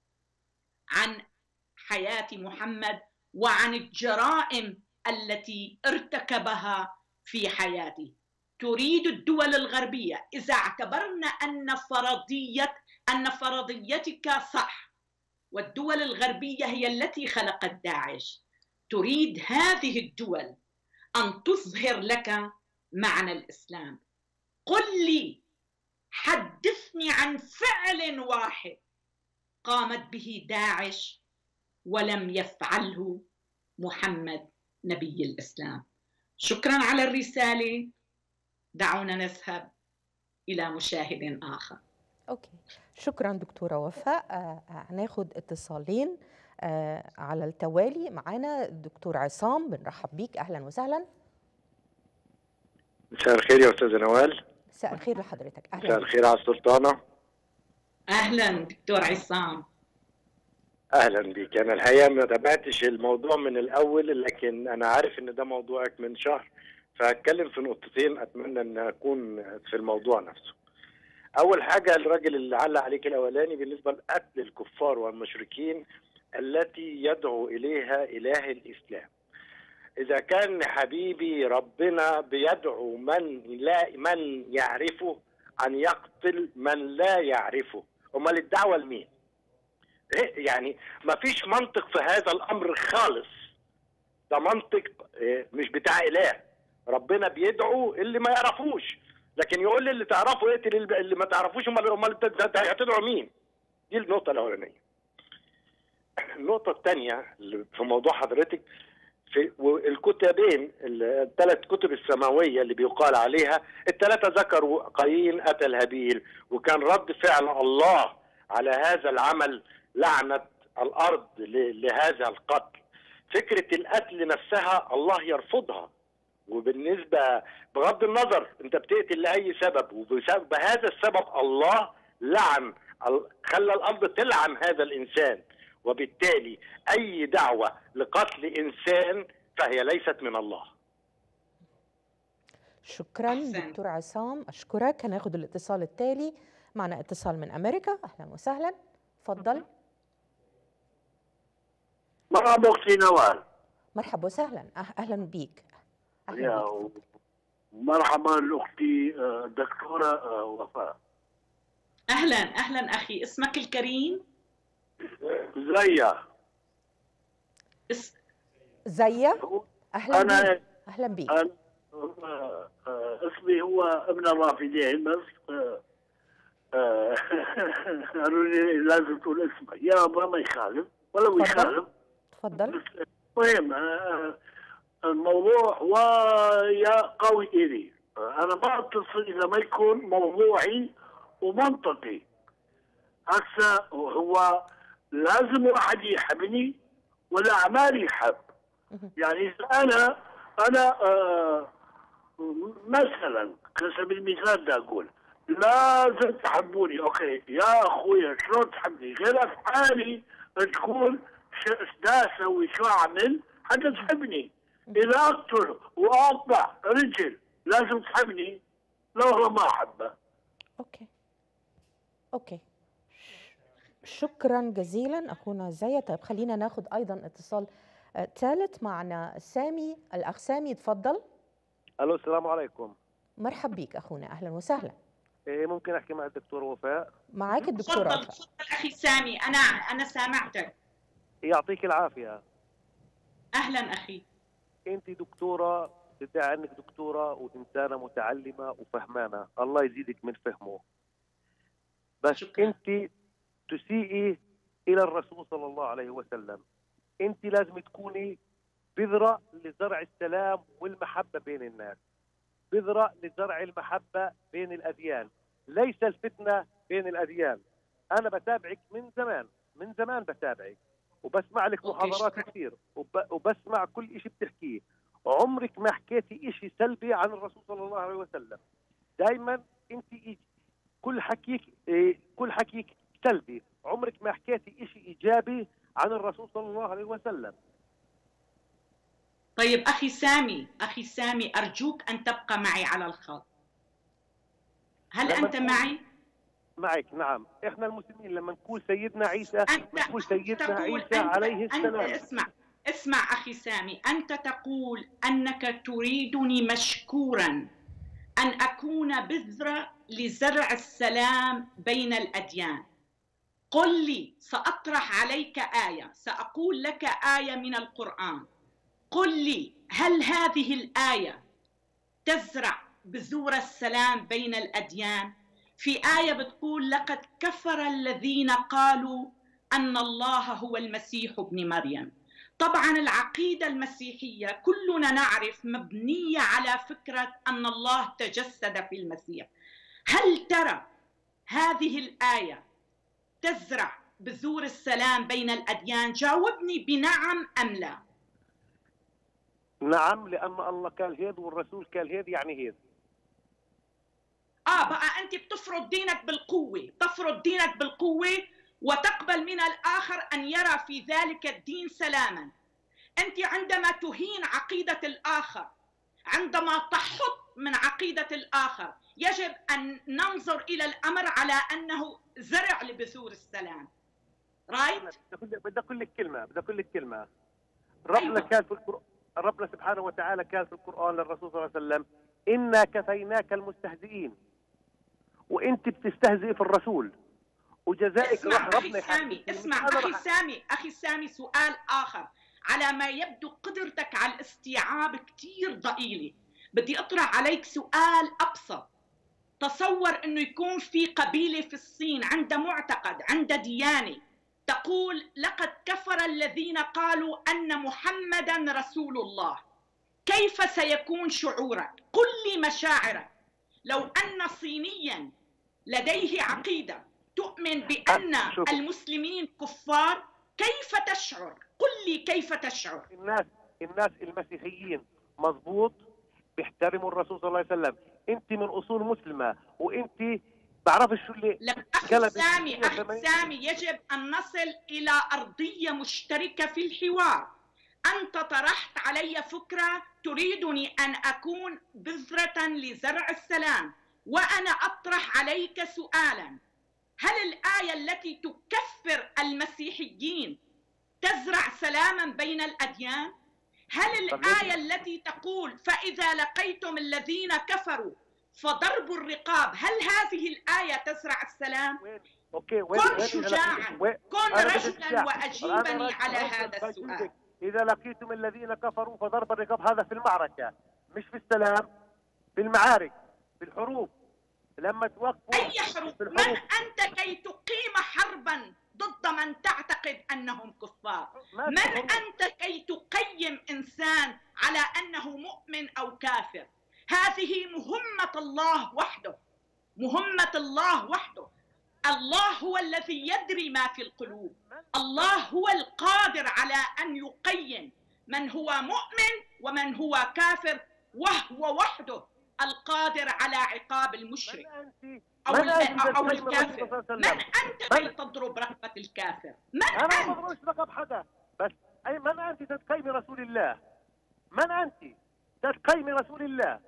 عن حياة محمد وعن الجرائم التي ارتكبها في حياته. تريد الدول الغربية، إذا اعتبرنا أن فرضية أن فرضيتك صح، والدول الغربية هي التي خلقت داعش. تريد هذه الدول أن تظهر لك معنى الإسلام. قل لي، حدثني عن فعل واحد قامت به داعش ولم يفعله محمد نبي الإسلام. شكرا على الرسالة. دعونا نذهب إلى مشاهد آخر. أوكي، شكرا دكتورة وفاء. هناخد آه اتصالين آه على التوالي. معانا الدكتور عصام، بنرحب بيك، أهلا وسهلا. مساء الخير يا أستاذة نوال. مساء الخير لحضرتك. أهلا. مساء الخير على السلطانة. أهلا دكتور عصام. أهلا بك. أنا الحقيقة ما تابعتش الموضوع من الأول، لكن أنا عارف إن ده موضوعك من شهر، فهتكلم في نقطتين أتمنى أن أكون في الموضوع نفسه. أول حاجة، الراجل اللي علق عليك الأولاني بالنسبة لقتل الكفار والمشركين التي يدعو إليها إله الإسلام. إذا كان حبيبي ربنا بيدعو من لا من يعرفه أن يقتل من لا يعرفه، أمال الدعوة لمين؟ يعني ما فيش منطق في هذا الأمر خالص. ده منطق مش بتاع إله. ربنا بيدعو اللي ما يعرفوش، لكن يقول لي اللي تعرفه اقتل اللي ما تعرفوش. امال امال هتدعو مين؟ دي النقطة الأولانية. النقطة الثانية في موضوع حضرتك، في الكتابين الثلاث كتب السماوية اللي بيقال عليها، الثلاثة ذكروا قايين قتل هابيل، وكان رد فعل الله على هذا العمل لعنة الأرض لهذا القتل. فكرة القتل نفسها الله يرفضها، وبالنسبة بغض النظر انت بتقتل لأي سبب، وبسبب هذا السبب الله لعن، خلى الأرض تلعن هذا الإنسان، وبالتالي أي دعوة لقتل إنسان فهي ليست من الله. شكرا دكتور عصام، أشكرك. هناخد الاتصال التالي. معنا اتصال من أمريكا، أهلا وسهلا، تفضل. مرحبا أختي نوال. مرحبا وسهلا، أهلا بيك. أهلا بيك. مرحبا لأختي دكتورة وفاء. أهلا أهلا أخي، اسمك الكريم؟ زيا. اس... زيا، أهلا أنا بيك. أهلا بيك. أنا اسمي هو ابن الرافدين، بس قالوا لي لازم تقول اسمك. يا أبا ما يخالف ولو يخالف. تفضل. المهم الموضوع ويا قوي إلي، أنا ما أتصل إذا ما يكون موضوعي ومنطقي. هسه هو لازم واحد يحبني ولا أعمالي يحب. يعني إذا أنا أنا آه مثلا كسب المثال ده أقول لازم تحبوني، أوكي يا أخويا شلون تحبني؟ غير أفعالي تكون شو أسوي شو أعمل حتى تحبني. إذا أقتل وأقطع رجل لازم تحبني، لو هو ما أحبه. أوكي أوكي، شكرا جزيلا أخونا زيا. طيب خلينا ناخد أيضا اتصال ثالث. معنا سامي، الأخ سامي، تفضل. ألو، السلام عليكم. مرحب بيك أخونا، أهلا وسهلا. إيه ممكن أحكي مع الدكتورة وفاء؟ معك الدكتورة وفاء. تفضل أخي سامي، أنا أنا سامعتك. يعطيك العافية. أهلا أخي. أنت دكتورة، تدعي أنك دكتورة وإنسانة متعلمة وفهمانة، الله يزيدك من فهمه. بس شكرا. أنت تسيئي إلى الرسول صلى الله عليه وسلم. أنت لازم تكوني بذرة لزرع السلام والمحبة بين الناس، بذرة لزرع المحبة بين الأديان، ليس الفتنة بين الأديان. أنا بتابعك من زمان، من زمان بتابعك وبسمع لك محاضرات كثير وب... وبسمع كل شيء بتحكيه. عمرك ما حكيتي شيء سلبي عن الرسول صلى الله عليه وسلم. دائما أنت كل حكيك كل حكيك سلبي، عمرك ما حكيتي شيء إيجابي عن الرسول صلى الله عليه وسلم. طيب أخي سامي، أخي سامي أرجوك أن تبقى معي على الخط. هل أنت معي؟ معك، نعم. إحنا المسلمين لما نقول سيدنا عيسى نقول سيدنا عيسى أنت عليه السلام. أنت اسمع اسمع أخي سامي، أنت تقول أنك تريدني مشكورا أن أكون بذرة لزرع السلام بين الأديان. قل لي، سأطرح عليك آية، سأقول لك آية من القرآن، قل لي هل هذه الآية تزرع بذور السلام بين الأديان؟ في آية بتقول لقد كفر الذين قالوا أن الله هو المسيح ابن مريم. طبعا العقيدة المسيحية كلنا نعرف مبنية على فكرة أن الله تجسد في المسيح. هل ترى هذه الآية تزرع بذور السلام بين الأديان؟ جاوبني بنعم أم لا. نعم، لأن الله قال هيد والرسول قال هيد، يعني هيد. آه بقى أنت بتفرض دينك بالقوة، تفرض دينك بالقوة وتقبل من الآخر أن يرى في ذلك الدين سلاما. أنت عندما تهين عقيدة الآخر، عندما تحط من عقيدة الآخر، يجب أن ننظر إلى الأمر على أنه زرع لبذور السلام. رايت؟ بدي أقول لك كلمة، بدي أقول لك كلمة. ربنا أيوة. قال في القرآن، ربنا سبحانه وتعالى قال في القرآن للرسول صلى الله عليه وسلم: إنا كفيناك المستهزئين. وأنت بتستهزئ في الرسول وجزائك اسمع راح ربنا أخي سامي، اسمع أخي سامي، أخي سامي سؤال آخر. على ما يبدو قدرتك على الاستيعاب كتير ضئيلة. بدي أطرح عليك سؤال أبسط. تصور أنه يكون في قبيلة في الصين عندها معتقد، عندها ديانة تقول لقد كفر الذين قالوا أن محمدا رسول الله. كيف سيكون شعورك؟ قل لي مشاعرك لو أن صينيا لديه عقيدة تؤمن بأن المسلمين كفار، كيف تشعر؟ قل لي كيف تشعر؟ الناس الناس المسيحيين مضبوط بيحترموا الرسول صلى الله عليه وسلم. انت من اصول مسلمه وانت بعرفش شو اللي لك. اخي سامي، اخي سامي، يجب ان نصل الى ارضيه مشتركه في الحوار. انت طرحت علي فكره تريدني ان اكون بذره لزرع السلام، وانا اطرح عليك سؤالا: هل الايه التي تكفر المسيحيين تزرع سلاما بين الاديان؟ هل الآية التي تقول فإذا لقيتم الذين كفروا فضربوا الرقاب، هل هذه الآية تزرع السلام؟ أوكي، كن شجاعا، كن رجلا وأجيبني على هذا السؤال. إذا لقيتم الذين كفروا فضرب الرقاب، هذا في المعركة مش في السلام، في المعارك، في الحروب. لما توقفوا أي حروب؟ من أنت كي تقيم حربا ضد من تعتقد أنهم كفار؟ من أنت كي تقيم إنسان على أنه مؤمن أو كافر؟ هذه مهمة الله وحده، مهمة الله وحده. الله هو الذي يدري ما في القلوب، الله هو القادر على أن يقيم من هو مؤمن ومن هو كافر، وهو وحده القادر على عقاب المشرك أو, أو الكافر. من أنت كي تضرب رقبة الكافر؟ من أنا أنت؟ ما بضربش رقب حدا، بس أي من أنت تتقيمي رسول الله؟ من أنت تتقيمي رسول الله؟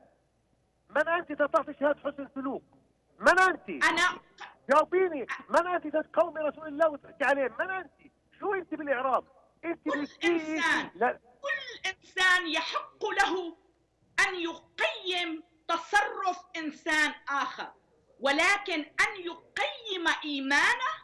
من أنت تعطي شهادة حسن سلوك؟ من أنت؟ أنا جاوبيني، من أنت تتقومي رسول الله وتحكي عليه؟ من أنت؟ شو أنت بالإعراب؟ أنت كل إنسان لا. كل إنسان يحق له أن يقيم تصرف إنسان آخر، ولكن أن يقيم إيمانه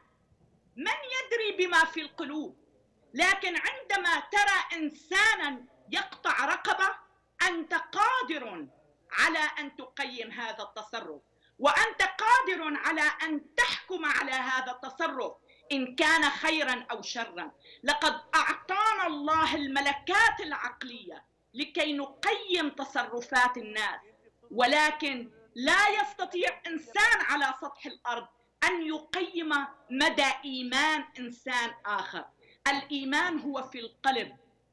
من يدري بما في القلوب. لكن عندما ترى إنسانا يقطع رقبة، أنت قادر على أن تقيم هذا التصرف، وأنت قادر على أن تحكم على هذا التصرف إن كان خيرا أو شرا. لقد أعطانا الله الملكات العقلية لكي نقيم تصرفات الناس، ولكن لا يستطيع إنسان على سطح الأرض أن يقيم مدى إيمان إنسان آخر. الإيمان هو في القلب،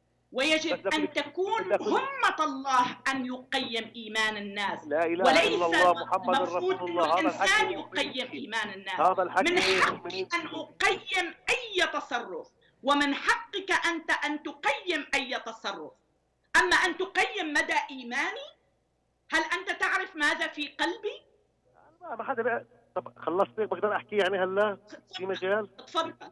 ويجب أن تكون همة الله أن يقيم إيمان الناس، لا إله وليس إلا الله محمد المفروض رسول أن الله. الإنسان يقيم إيمان الناس. هذا الحكي من حقي أن أقيم أي تصرف، ومن حقك أنت أن تقيم أي تصرف. أما أن تقيم مدى إيماني، هل أنت تعرف ماذا في قلبي؟ ما حدا بقى. طب خلصت بقدر أحكي يعني هلا في مجال؟ تفضل.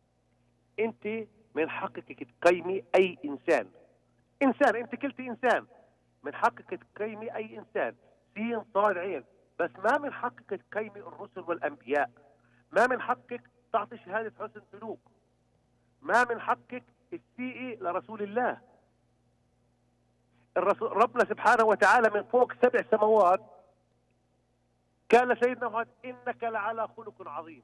أنت من حقك تقيمي أي إنسان. إنسان، أنت قلتي إنسان، من حقك تقيمي أي إنسان، سين صاد عين، بس ما من حقك تقيمي الرسل والأنبياء. ما من حقك تعطي شهاده حسن سلوك. ما من حقك تسيئي لرسول الله. الرسول ربنا سبحانه وتعالى من فوق سبع سماوات قال سيدنا محمد انك لعلى خلق عظيم.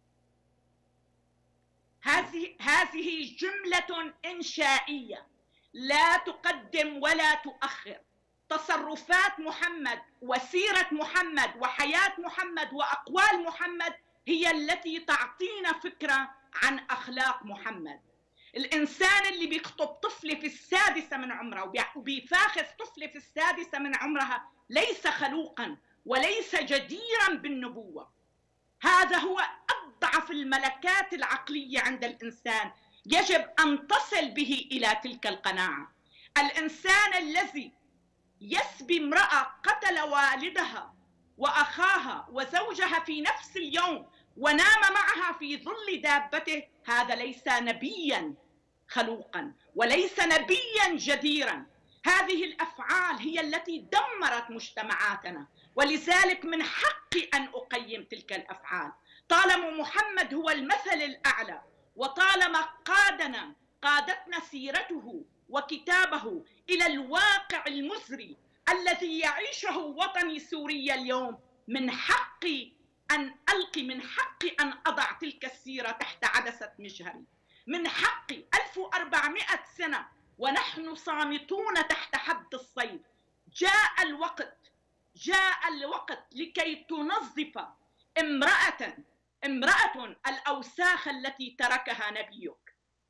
هذه هذه جملة إنشائية لا تقدم ولا تؤخر. تصرفات محمد وسيرة محمد وحياة محمد وأقوال محمد هي التي تعطينا فكرة عن أخلاق محمد. الإنسان اللي بيخطب طفلة في السادسة من عمرها وبيفاخذ طفلة في السادسة من عمرها ليس خلوقا وليس جديرا بالنبوة. هذا هو أضعف الملكات العقلية عند الإنسان، يجب أن تصل به إلى تلك القناعة. الإنسان الذي يسبي امرأة قتل والدها وأخاها وزوجها في نفس اليوم ونام معها في ظل دابته، هذا ليس نبيا خلوقا وليس نبيا جديرا. هذه الأفعال هي التي دمرت مجتمعاتنا، ولذلك من حقي أن أقيم تلك الأفعال. طالما محمد هو المثل الأعلى، وطالما قادنا قادتنا سيرته وكتابه إلى الواقع المزري الذي يعيشه وطني سوريا اليوم، من حقي أن ألقي، من حقي أن أضع تلك السيرة تحت عدسة مجهري. من حقي ألف وأربعمائة سنة ونحن صامتون تحت حد الصيد. جاء الوقت، جاء الوقت لكي تنظف امرأة امرأة الأوساخ التي تركها نبيك،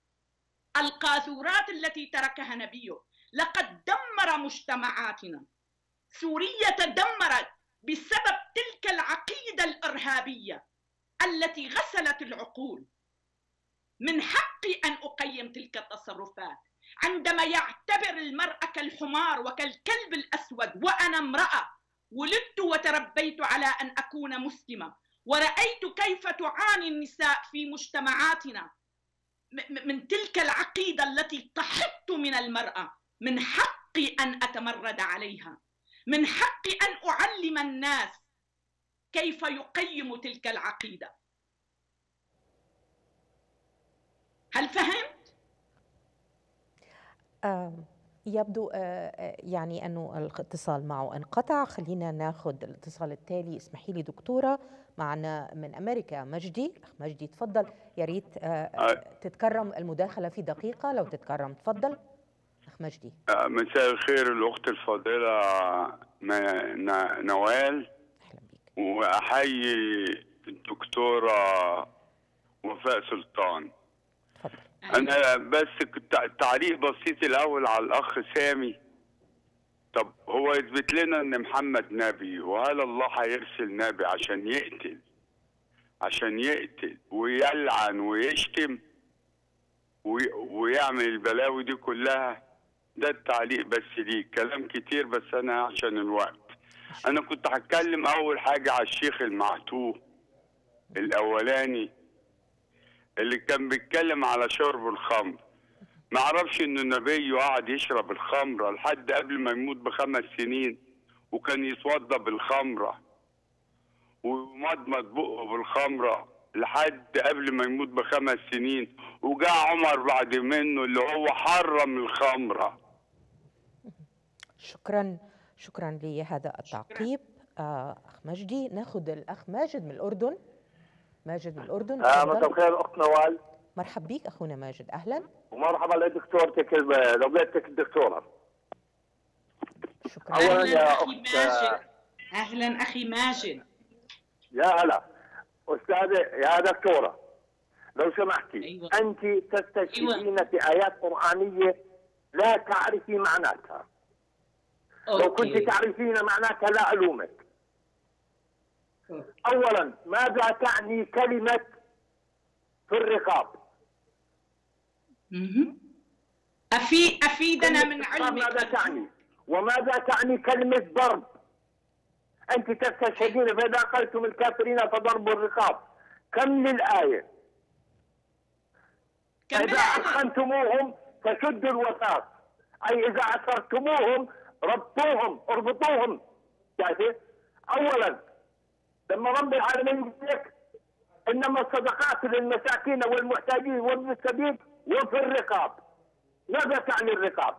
القاذورات التي تركها نبيك. لقد دمر مجتمعاتنا. سوريا تدمرت بسبب تلك العقيدة الإرهابية التي غسلت العقول. من حقي أن أقيم تلك التصرفات. عندما يعتبر المرأة كالحمار وكالكلب الأسود، وأنا امرأة ولدت وتربيت على أن أكون مسلمة، ورأيت كيف تعاني النساء في مجتمعاتنا من تلك العقيدة التي تحط من المرأة، من حقي أن أتمرد عليها. من حقي أن أعلم الناس كيف يقيم تلك العقيدة. هل فهمت؟ آه يبدو آه يعني أنه الاتصال معه انقطع. خلينا ناخذ الاتصال التالي. اسمحي لي دكتورة، معنا من أمريكا مجدي. أخ مجدي تفضل. يا ريت آه تتكرم المداخلة في دقيقة لو تتكرم. تفضل أخ مجدي. مساء الخير الأخت الفاضلة نوال، وأحيي الدكتورة وفاء سلطان. أنا بس تعليق بسيط الأول على الأخ سامي. طب هو يثبت لنا إن محمد نبي، وهل الله هيرسل نبي عشان يقتل عشان يقتل ويلعن ويشتم ويعمل البلاوي دي كلها؟ ده التعليق بس ليه، كلام كتير بس أنا عشان الوقت. أنا كنت هتكلم أول حاجة على الشيخ المعتوه الأولاني اللي كان بيتكلم على شرب الخمر. ما اعرفش ان النبي قعد يشرب الخمره لحد قبل ما يموت بخمس سنين، وكان يتوضى بالخمره ومضمض بقه بالخمره لحد قبل ما يموت بخمس سنين، وجاء عمر بعد منه اللي هو حرم الخمره. شكرا شكرا لهذا التعقيب آه اخ مجدي. ناخذ الاخ ماجد من الاردن. ماجد من الأردن. آه مساء الخير أخت نوال. مرحب بك أخونا ماجد. أهلا ومرحبا لدكتورتك لوبيتك الدكتورة. شكرا. أهلا يا أخي ماجد. أهلا أخي ماجد. يا هلا أستاذة يا دكتورة، لو سمحتي. أيوة. أنت تستشهدين أيوة. في آيات قرآنية لا تعرفي معناتها. أوكي. لو كنت تعرفين معناتها لا ألومك. أولا، ماذا تعني كلمة في الرقاب؟ أفي أفيدنا من علمك. ماذا تعني؟ وماذا تعني كلمة ضرب؟ أنت تستشهدين فإذا أخذتم الكافرين فضربوا الرقاب. كم للآية؟ إذا أدخنتموهم فشدوا الوثاق، أي إذا أسرتموهم ربطوهم اربطوهم. شايفة؟ أولا لما رب العالمين يقول لك إنما الصدقات للمساكين والمحتاجين وابن السبيل وفي الرقاب. ماذا تعني الرقاب؟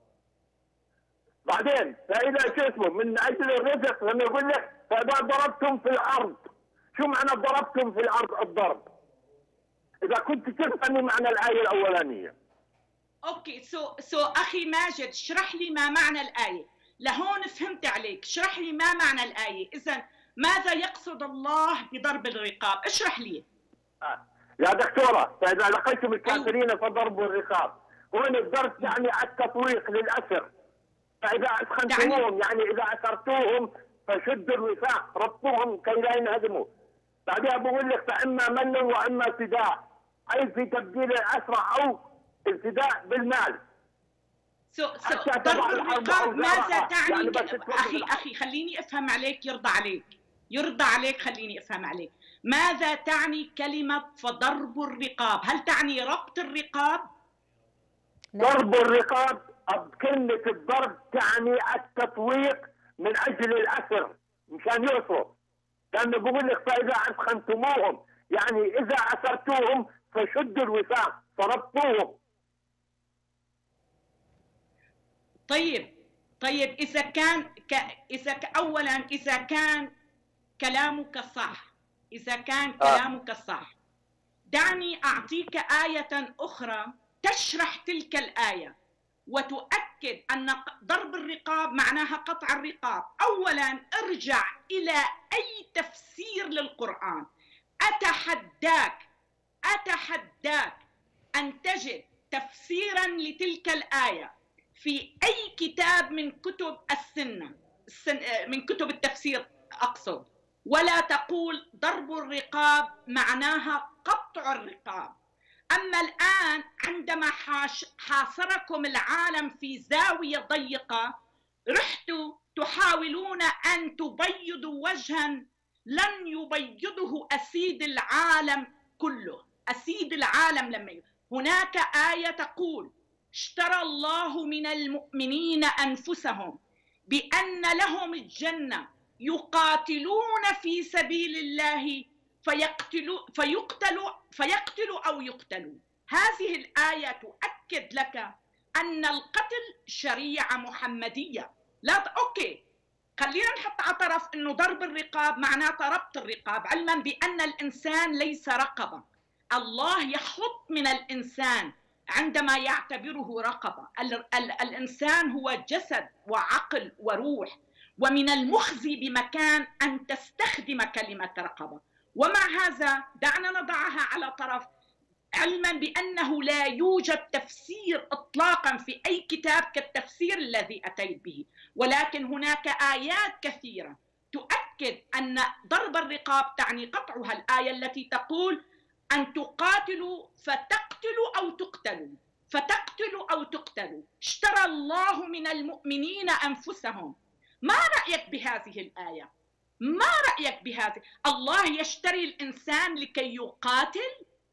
بعدين فإذا شو اسمه من أجل الرزق لما يقول لك فإذا ضربتم في الأرض، شو معنى ضربتم في الأرض الضرب؟ إذا كنت تفهمي معنى الآية الأولانية. اوكي سو سو اخي ماجد اشرح لي ما معنى الآية. لهون فهمت عليك، اشرح لي ما معنى الآية. إذا ماذا يقصد الله بضرب الرقاب؟ اشرح لي. آه. يا دكتورة فإذا لقيتم الكافرين فضربوا الرقاب، هون الضرب يعني التطويق للأسر. فإذا أسخنتموهم يعني إذا أسرتوهم فشدوا الوثاق، ربطوهم كي لا ينهزموا. بعدها بقول لك فإما من وإما فداء، أي في تبديل الأسرى أو الفداء بالمال. سو سو ضرب الرقاب ماذا تعني؟ يعني أخي أخي خليني أفهم عليك، يرضى عليك يرضى عليك خليني أفهم عليك. ماذا تعني كلمة فضرب الرقاب؟ هل تعني ربط الرقاب؟ ضرب الرقاب كلمة الضرب تعني التطويق من أجل الأسر مشان يوصلوا. لأنه بقول لك فإذا أسخنتموهم يعني إذا أسرتوهم فشدوا الوثاق فربطوهم. طيب طيب إذا كان ك... إذا ك... أولا إذا كان كلامك صح، إذا كان كلامك صح دعني أعطيك آية أخرى تشرح تلك الآية وتؤكد أن ضرب الرقاب معناها قطع الرقاب. أولا ارجع إلى أي تفسير للقرآن. أتحداك أتحداك أن تجد تفسيرا لتلك الآية في أي كتاب من كتب السنة من كتب التفسير أقصد، ولا تقول ضرب الرقاب معناها قطع الرقاب. أما الآن عندما حاصركم العالم في زاوية ضيقة رحتوا تحاولون أن تبيضوا وجها لن يبيضه أسيد العالم كله. أسيد العالم لما ي... هناك آية تقول اشترى الله من المؤمنين أنفسهم بأن لهم الجنة يقاتلون في سبيل الله فيقتلوا فيقتلوا فيقتلوا أو يقتلوا. هذه الآية تؤكد لك أن القتل شريعة محمدية. لا ت... أوكي خلينا نحط على طرف أنه ضرب الرقاب معناته ربط الرقاب، علما بأن الإنسان ليس رقبة. الله يحط من الإنسان عندما يعتبره رقبة. ال... ال... الإنسان هو جسد وعقل وروح، ومن المخزي بمكان أن تستخدم كلمة رقبة. ومع هذا دعنا نضعها على طرف علما بأنه لا يوجد تفسير إطلاقا في أي كتاب كالتفسير الذي أتيت به، ولكن هناك آيات كثيرة تؤكد أن ضرب الرقاب تعني قطعها. الآية التي تقول أن تقاتلوا فتقتلوا أو تقتلوا فتقتلوا أو تقتلوا اشترى الله من المؤمنين أنفسهم. ما رأيك بهذه الآية؟ ما رأيك بهذه؟ الله يشتري الإنسان لكي يقاتل؟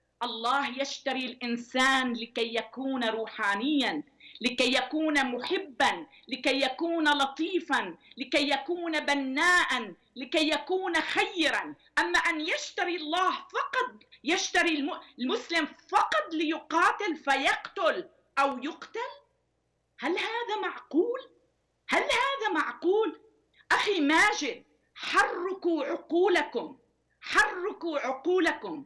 الله يشتري الإنسان لكي يكون روحانيا، لكي يكون محبا، لكي يكون لطيفا، لكي يكون بناء، لكي يكون خيرا. أما أن يشتري الله فقط، يشتري المسلم فقط ليقاتل فيقتل أو يقتل؟ هل هذا معقول؟ هل هذا معقول؟ أخي ماجد حركوا عقولكم، حركوا عقولكم.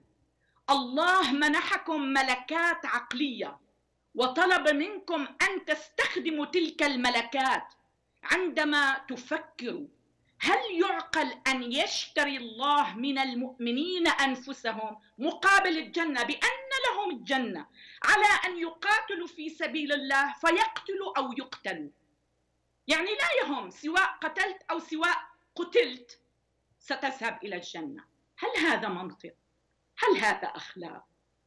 الله منحكم ملكات عقلية وطلب منكم أن تستخدموا تلك الملكات عندما تفكروا. هل يعقل أن يشتري الله من المؤمنين أنفسهم مقابل الجنة بأن لهم الجنة على أن يقاتلوا في سبيل الله فيقتلوا أو يقتلوا؟ يعني لا يهم سواء قتلت أو سواء قتلت ستذهب إلى الجنة. هل هذا منطق؟ هل هذا أخلاق؟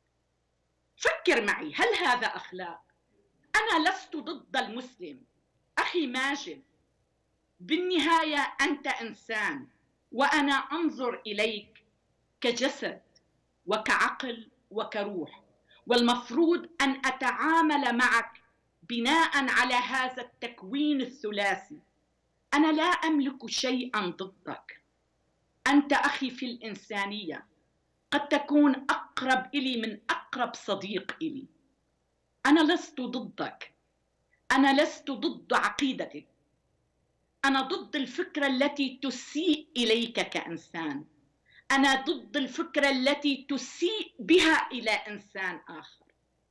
فكر معي، هل هذا أخلاق؟ أنا لست ضد المسلم أخي ماجد، بالنهاية أنت إنسان وأنا أنظر إليك كجسد وكعقل وكروح، والمفروض أن أتعامل معك بناء على هذا التكوين الثلاثي. أنا لا أملك شيئا ضدك، أنت أخي في الإنسانية، قد تكون أقرب إلي من أقرب صديق إلي. أنا لست ضدك، أنا لست ضد عقيدتك، أنا ضد الفكرة التي تسيء إليك كإنسان، أنا ضد الفكرة التي تسيء بها إلى إنسان آخر.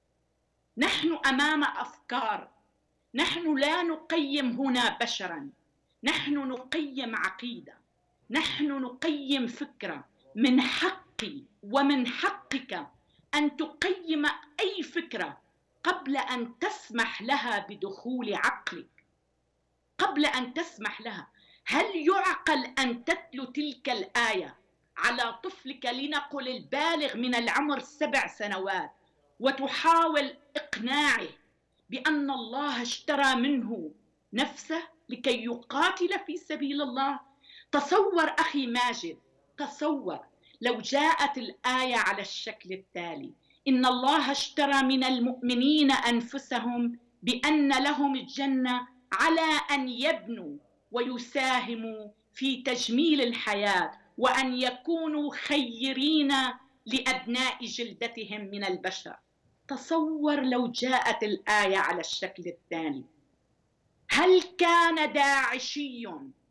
نحن أمام أفكار، نحن لا نقيم هنا بشرا، نحن نقيم عقيدة، نحن نقيم فكرة. من حقي ومن حقك أن تقيم أي فكرة قبل أن تسمح لها بدخول عقلك، قبل أن تسمح لها. هل يعقل أن تتلو تلك الآية على طفلك لنقل البالغ من العمر سبع سنوات وتحاول إقناعه بأن الله اشترى منه نفسه لكي يقاتل في سبيل الله؟ تصور أخي ماجد، تصور لو جاءت الآية على الشكل التالي: إن الله اشترى من المؤمنين أنفسهم بأن لهم الجنة على أن يبنوا ويساهموا في تجميل الحياة وأن يكونوا خيرين لأبناء جلدتهم من البشر. تصور لو جاءت الآية على الشكل الثاني: هل كان داعشي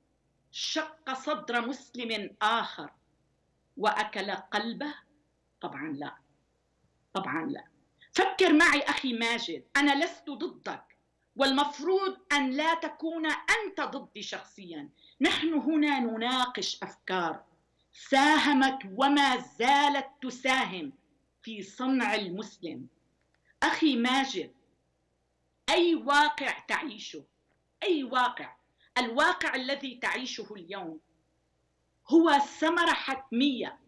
شق صدر مسلم آخر وأكل قلبه؟ طبعا لا، طبعا لا. فكر معي أخي ماجد، أنا لست ضدك، والمفروض أن لا تكون أنت ضدي شخصيا. نحن هنا نناقش أفكار ساهمت وما زالت تساهم في صنع المسلم. أخي ماجد، أي واقع تعيشه، أي واقع، الواقع الذي تعيشه اليوم هو ثمرة حتمية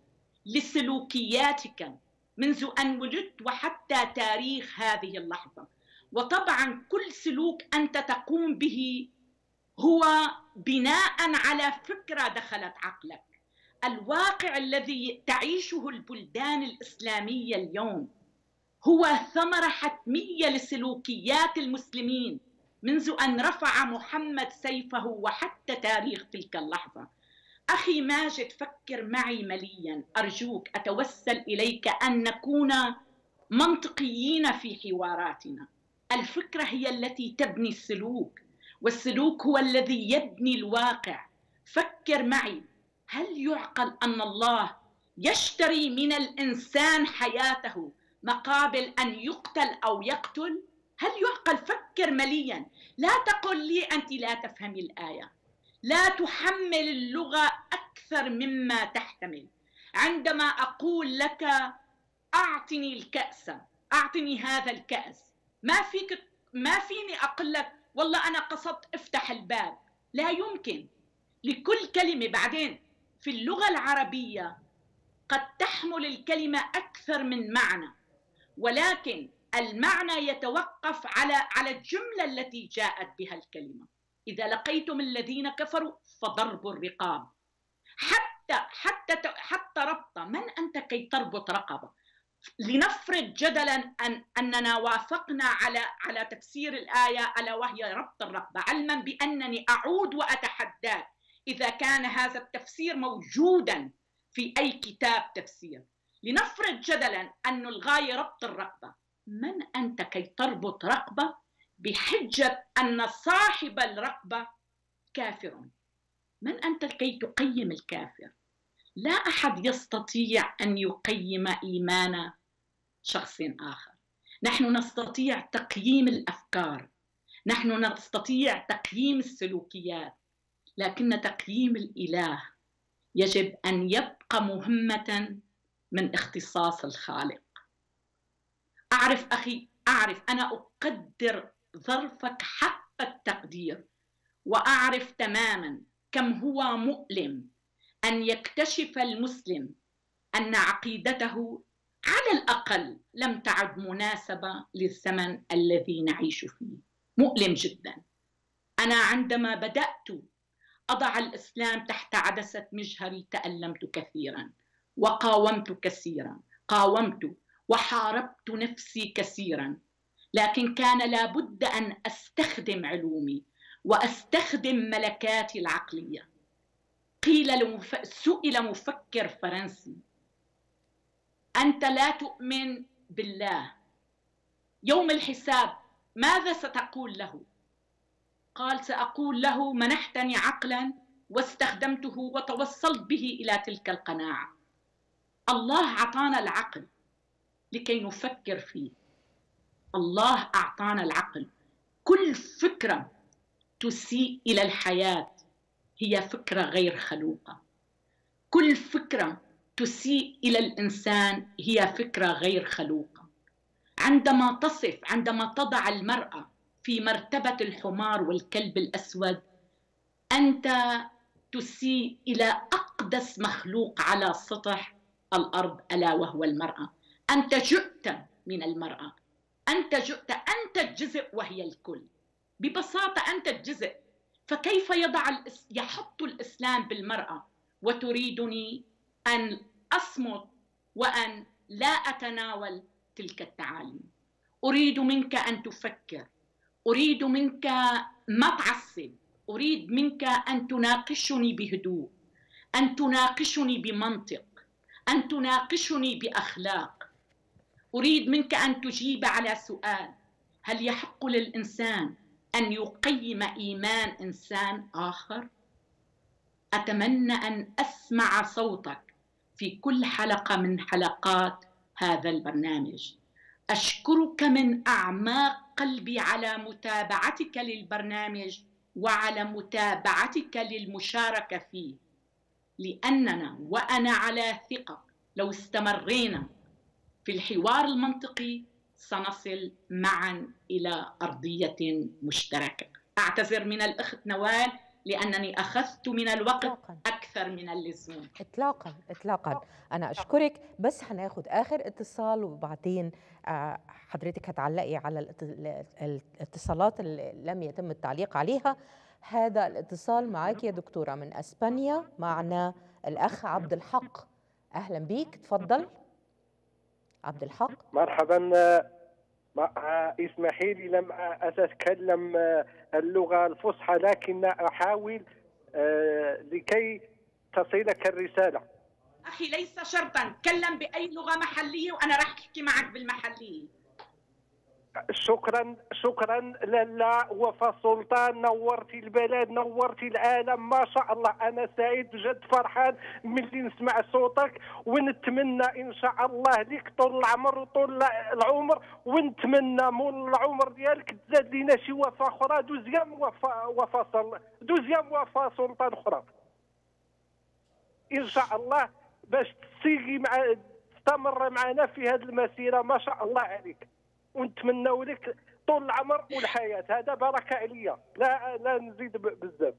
لسلوكياتك منذ أن ولدت وحتى تاريخ هذه اللحظة. وطبعا كل سلوك أنت تقوم به هو بناء على فكرة دخلت عقلك. الواقع الذي تعيشه البلدان الإسلامية اليوم هو ثمرة حتمية لسلوكيات المسلمين منذ أن رفع محمد سيفه وحتى تاريخ تلك اللحظة. أخي ماجد، فكر معي مليا، أرجوك، أتوسل إليك أن نكون منطقيين في حواراتنا. الفكرة هي التي تبني السلوك، والسلوك هو الذي يبني الواقع. فكر معي، هل يعقل أن الله يشتري من الإنسان حياته مقابل أن يقتل أو يقتل؟ هل يعقل؟ فكر مليا. لا تقل لي أنت لا تفهمي الآية، لا تحمل اللغة أكثر مما تحتمل. عندما أقول لك أعطني الكأس، أعطني هذا الكأس، ما فيك، ما فيني أقول لك والله أنا قصدت افتح الباب. لا يمكن. لكل كلمة، بعدين في اللغة العربية قد تحمل الكلمة أكثر من معنى، ولكن المعنى يتوقف على على الجملة التي جاءت بها الكلمة. إذا لقيتم الذين كفروا فضربوا الرقاب، حتى حتى حتى ربطة. من أنت كي تربط رقبة؟ لنفرض جدلا أن أننا وافقنا على على تفسير الآية ألا وهي ربط الرقبة، علما بأنني أعود وأتحداك إذا كان هذا التفسير موجودا في أي كتاب تفسير. لنفرض جدلا أن الغاية ربط الرقبة، من أنت كي تربط رقبة بحجة أن صاحب الرقبة كافر؟ من أنت كي تقيم الكافر؟ لا أحد يستطيع أن يقيم إيمان شخص آخر. نحن نستطيع تقييم الأفكار، نحن نستطيع تقييم السلوكيات، لكن تقييم الإله يجب أن يبقى مهمة من اختصاص الخالق. أعرف أخي، أعرف، أنا أقدر ظرفك حق التقدير، وأعرف تماما كم هو مؤلم أن يكتشف المسلم أن عقيدته على الأقل لم تعد مناسبة للزمن الذي نعيش فيه. مؤلم جدا. أنا عندما بدأت أضع الإسلام تحت عدسة مجهري تألمت كثيرا وقاومت كثيرا، قاومت وحاربت نفسي كثيرا، لكن كان لابد أن أستخدم علومي وأستخدم ملكاتي العقلية. قيل لمف... سئل مفكر فرنسي: أنت لا تؤمن بالله، يوم الحساب ماذا ستقول له؟ قال سأقول له منحتني عقلا واستخدمته وتوصلت به إلى تلك القناعة. الله أعطانا العقل لكي نفكر فيه، الله أعطانا العقل. كل فكرة تسيء إلى الحياة هي فكرة غير خلوقة، كل فكرة تسيء إلى الإنسان هي فكرة غير خلوقة. عندما تصف عندما تضع المرأة في مرتبة الحمار والكلب الأسود، أنت تسيء إلى أقدس مخلوق على سطح الأرض ألا وهو المرأة. أنت جئت من المرأة، أنت جئت، أنت الجزء وهي الكل. ببساطة أنت الجزء. فكيف يضع الإس... يحط الإسلام بالمرأة وتريدني أن أصمت وأن لا أتناول تلك التعاليم؟ أريد منك أن تفكر، أريد منك ما تعصب، أريد منك أن تناقشني بهدوء، أن تناقشني بمنطق، أن تناقشني بأخلاق. أريد منك أن تجيب على سؤال: هل يحق للإنسان أن يقيم إيمان إنسان آخر؟ أتمنى أن أسمع صوتك في كل حلقة من حلقات هذا البرنامج. أشكرك من أعماق قلبي على متابعتك للبرنامج وعلى متابعتك للمشاركة فيه، لأننا وأنا على ثقة لو استمرينا في الحوار المنطقي سنصل معا إلى أرضية مشتركة. أعتذر من الأخت نوال لأنني أخذت من الوقت إطلاقاً. أكثر من اللزوم. إطلاقا إطلاقا أنا أشكرك. بس هناخد آخر اتصال وبعدين حضرتك هتعلقي على الاتصالات اللي لم يتم التعليق عليها. هذا الاتصال معاك يا دكتورة من أسبانيا، معنا الأخ عبد الحق. أهلا بيك، تفضل عبد الحق. مرحبا. اسمحي لي، لم أتكلم اللغة الفصحى لكن أحاول لكي تصلك الرسالة. أخي ليس شرطا، تكلم بأي لغة محلية وأنا راح أحكي معك بالمحلية. شكرا شكرا لالا وفاء سلطان، نورتي البلد، نورتي العالم، ما شاء الله. انا سعيد جد فرحان ملي نسمع صوتك، ونتمنى ان شاء الله لك طول العمر وطول العمر، ونتمنى مول العمر ديالك تزاد لينا شي وفاء اخرى، دوزيام وفاء وفاء دوزيام وفاء سلطان اخرى ان شاء الله، باش تسيقي مع تستمر معنا في هذه المسيره. ما شاء الله عليك، ونتمنوا لك طول العمر والحياه. هذا بركه عليا، لا لا نزيد بزاف.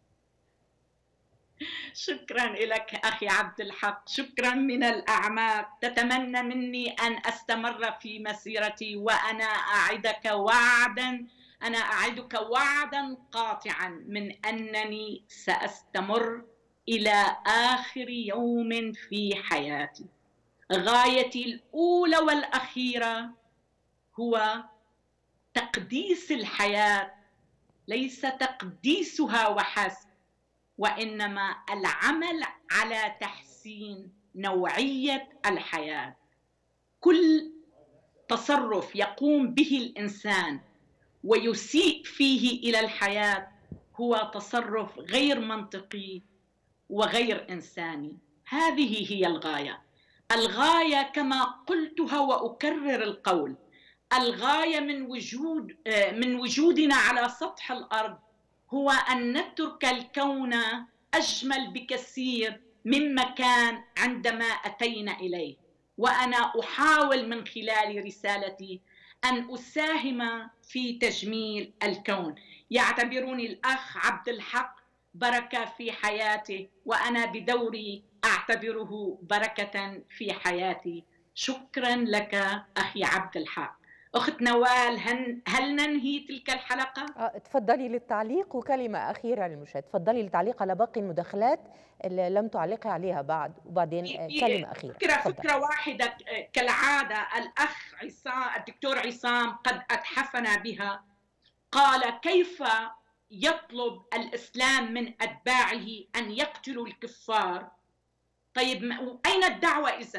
شكرا لك اخي عبد الحق، شكرا من الاعماق. تتمنى مني ان استمر في مسيرتي، وانا اعدك وعدا انا اعدك وعدا قاطعا من انني ساستمر الى اخر يوم في حياتي. غايتي الاولى والاخيره هو تقديس الحياة، ليس تقديسها وحسب، وإنما العمل على تحسين نوعية الحياة. كل تصرف يقوم به الإنسان ويسيء فيه إلى الحياة هو تصرف غير منطقي وغير إنساني. هذه هي الغاية. الغاية كما قلتها وأكرر القول، الغاية من وجود من وجودنا على سطح الأرض هو أن نترك الكون أجمل بكثير مما كان عندما أتينا إليه. وأنا أحاول من خلال رسالتي أن أساهم في تجميل الكون. يعتبرني الأخ عبد الحق بركة في حياته، وأنا بدوري أعتبره بركة في حياتي. شكرا لك أخي عبد الحق. أخت نوال، هل, هل ننهي تلك الحلقة؟ آه، تفضلي للتعليق، وكلمة أخيرة للمشاهد. تفضلي للتعليق على باقي المداخلات اللي لم تعلقي عليها بعد، وبعدين كلمة أخيرة. فكرة, فكرة واحدة كالعادة. الأخ عصام، الدكتور عصام قد أتحفنا بها. قال: كيف يطلب الإسلام من أتباعه أن يقتلوا الكفار؟ طيب أين الدعوة إذن؟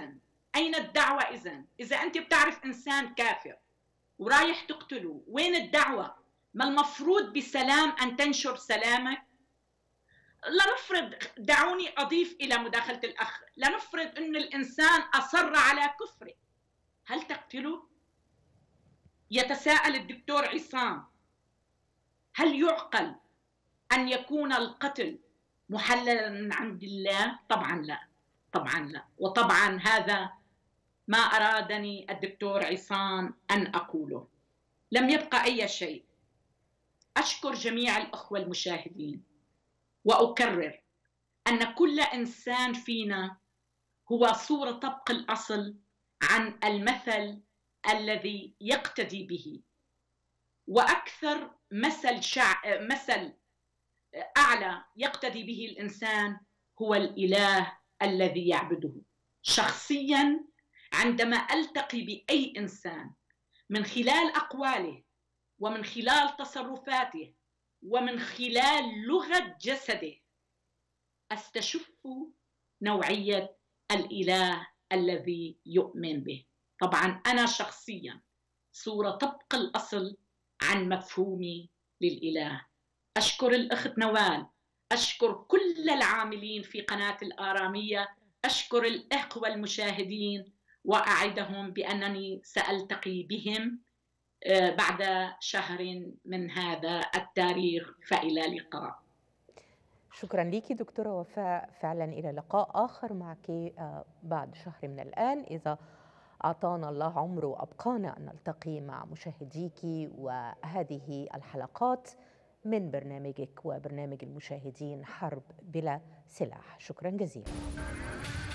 أين الدعوة إذن؟ إذا أنت بتعرف إنسان كافر ورايح تقتله، وين الدعوة؟ ما المفروض بسلام أن تنشر سلامك؟ لنفرض، دعوني أضيف إلى مداخلة الأخ، لنفرض أن الإنسان أصر على كفره، هل تقتله؟ يتساءل الدكتور عصام، هل يعقل أن يكون القتل محللا من عند الله؟ طبعا لا، طبعا لا، وطبعا هذا ما أرادني الدكتور عصام أن أقوله. لم يبقى أي شيء. أشكر جميع الأخوة المشاهدين، وأكرر أن كل إنسان فينا هو صورة طبق الأصل عن المثل الذي يقتدي به، وأكثر مثل شع... مثل أعلى يقتدي به الإنسان هو الإله الذي يعبده. شخصياً عندما ألتقي بأي إنسان من خلال أقواله ومن خلال تصرفاته ومن خلال لغة جسده أستشف نوعية الإله الذي يؤمن به. طبعاً أنا شخصياً صورة طبق الأصل عن مفهومي للإله. أشكر الأخت نوال، أشكر كل العاملين في قناة الآرامية، أشكر الأخوة المشاهدين، وأعدهم بأنني سألتقي بهم بعد شهر من هذا التاريخ، فإلى اللقاء. شكرا لك دكتورة وفاء، فعلا إلى لقاء آخر معك بعد شهر من الآن إذا أعطانا الله عمر وأبقانا أن نلتقي مع مشاهديك وهذه الحلقات من برنامجك وبرنامج المشاهدين حرب بلا سلاح. شكرا جزيلا.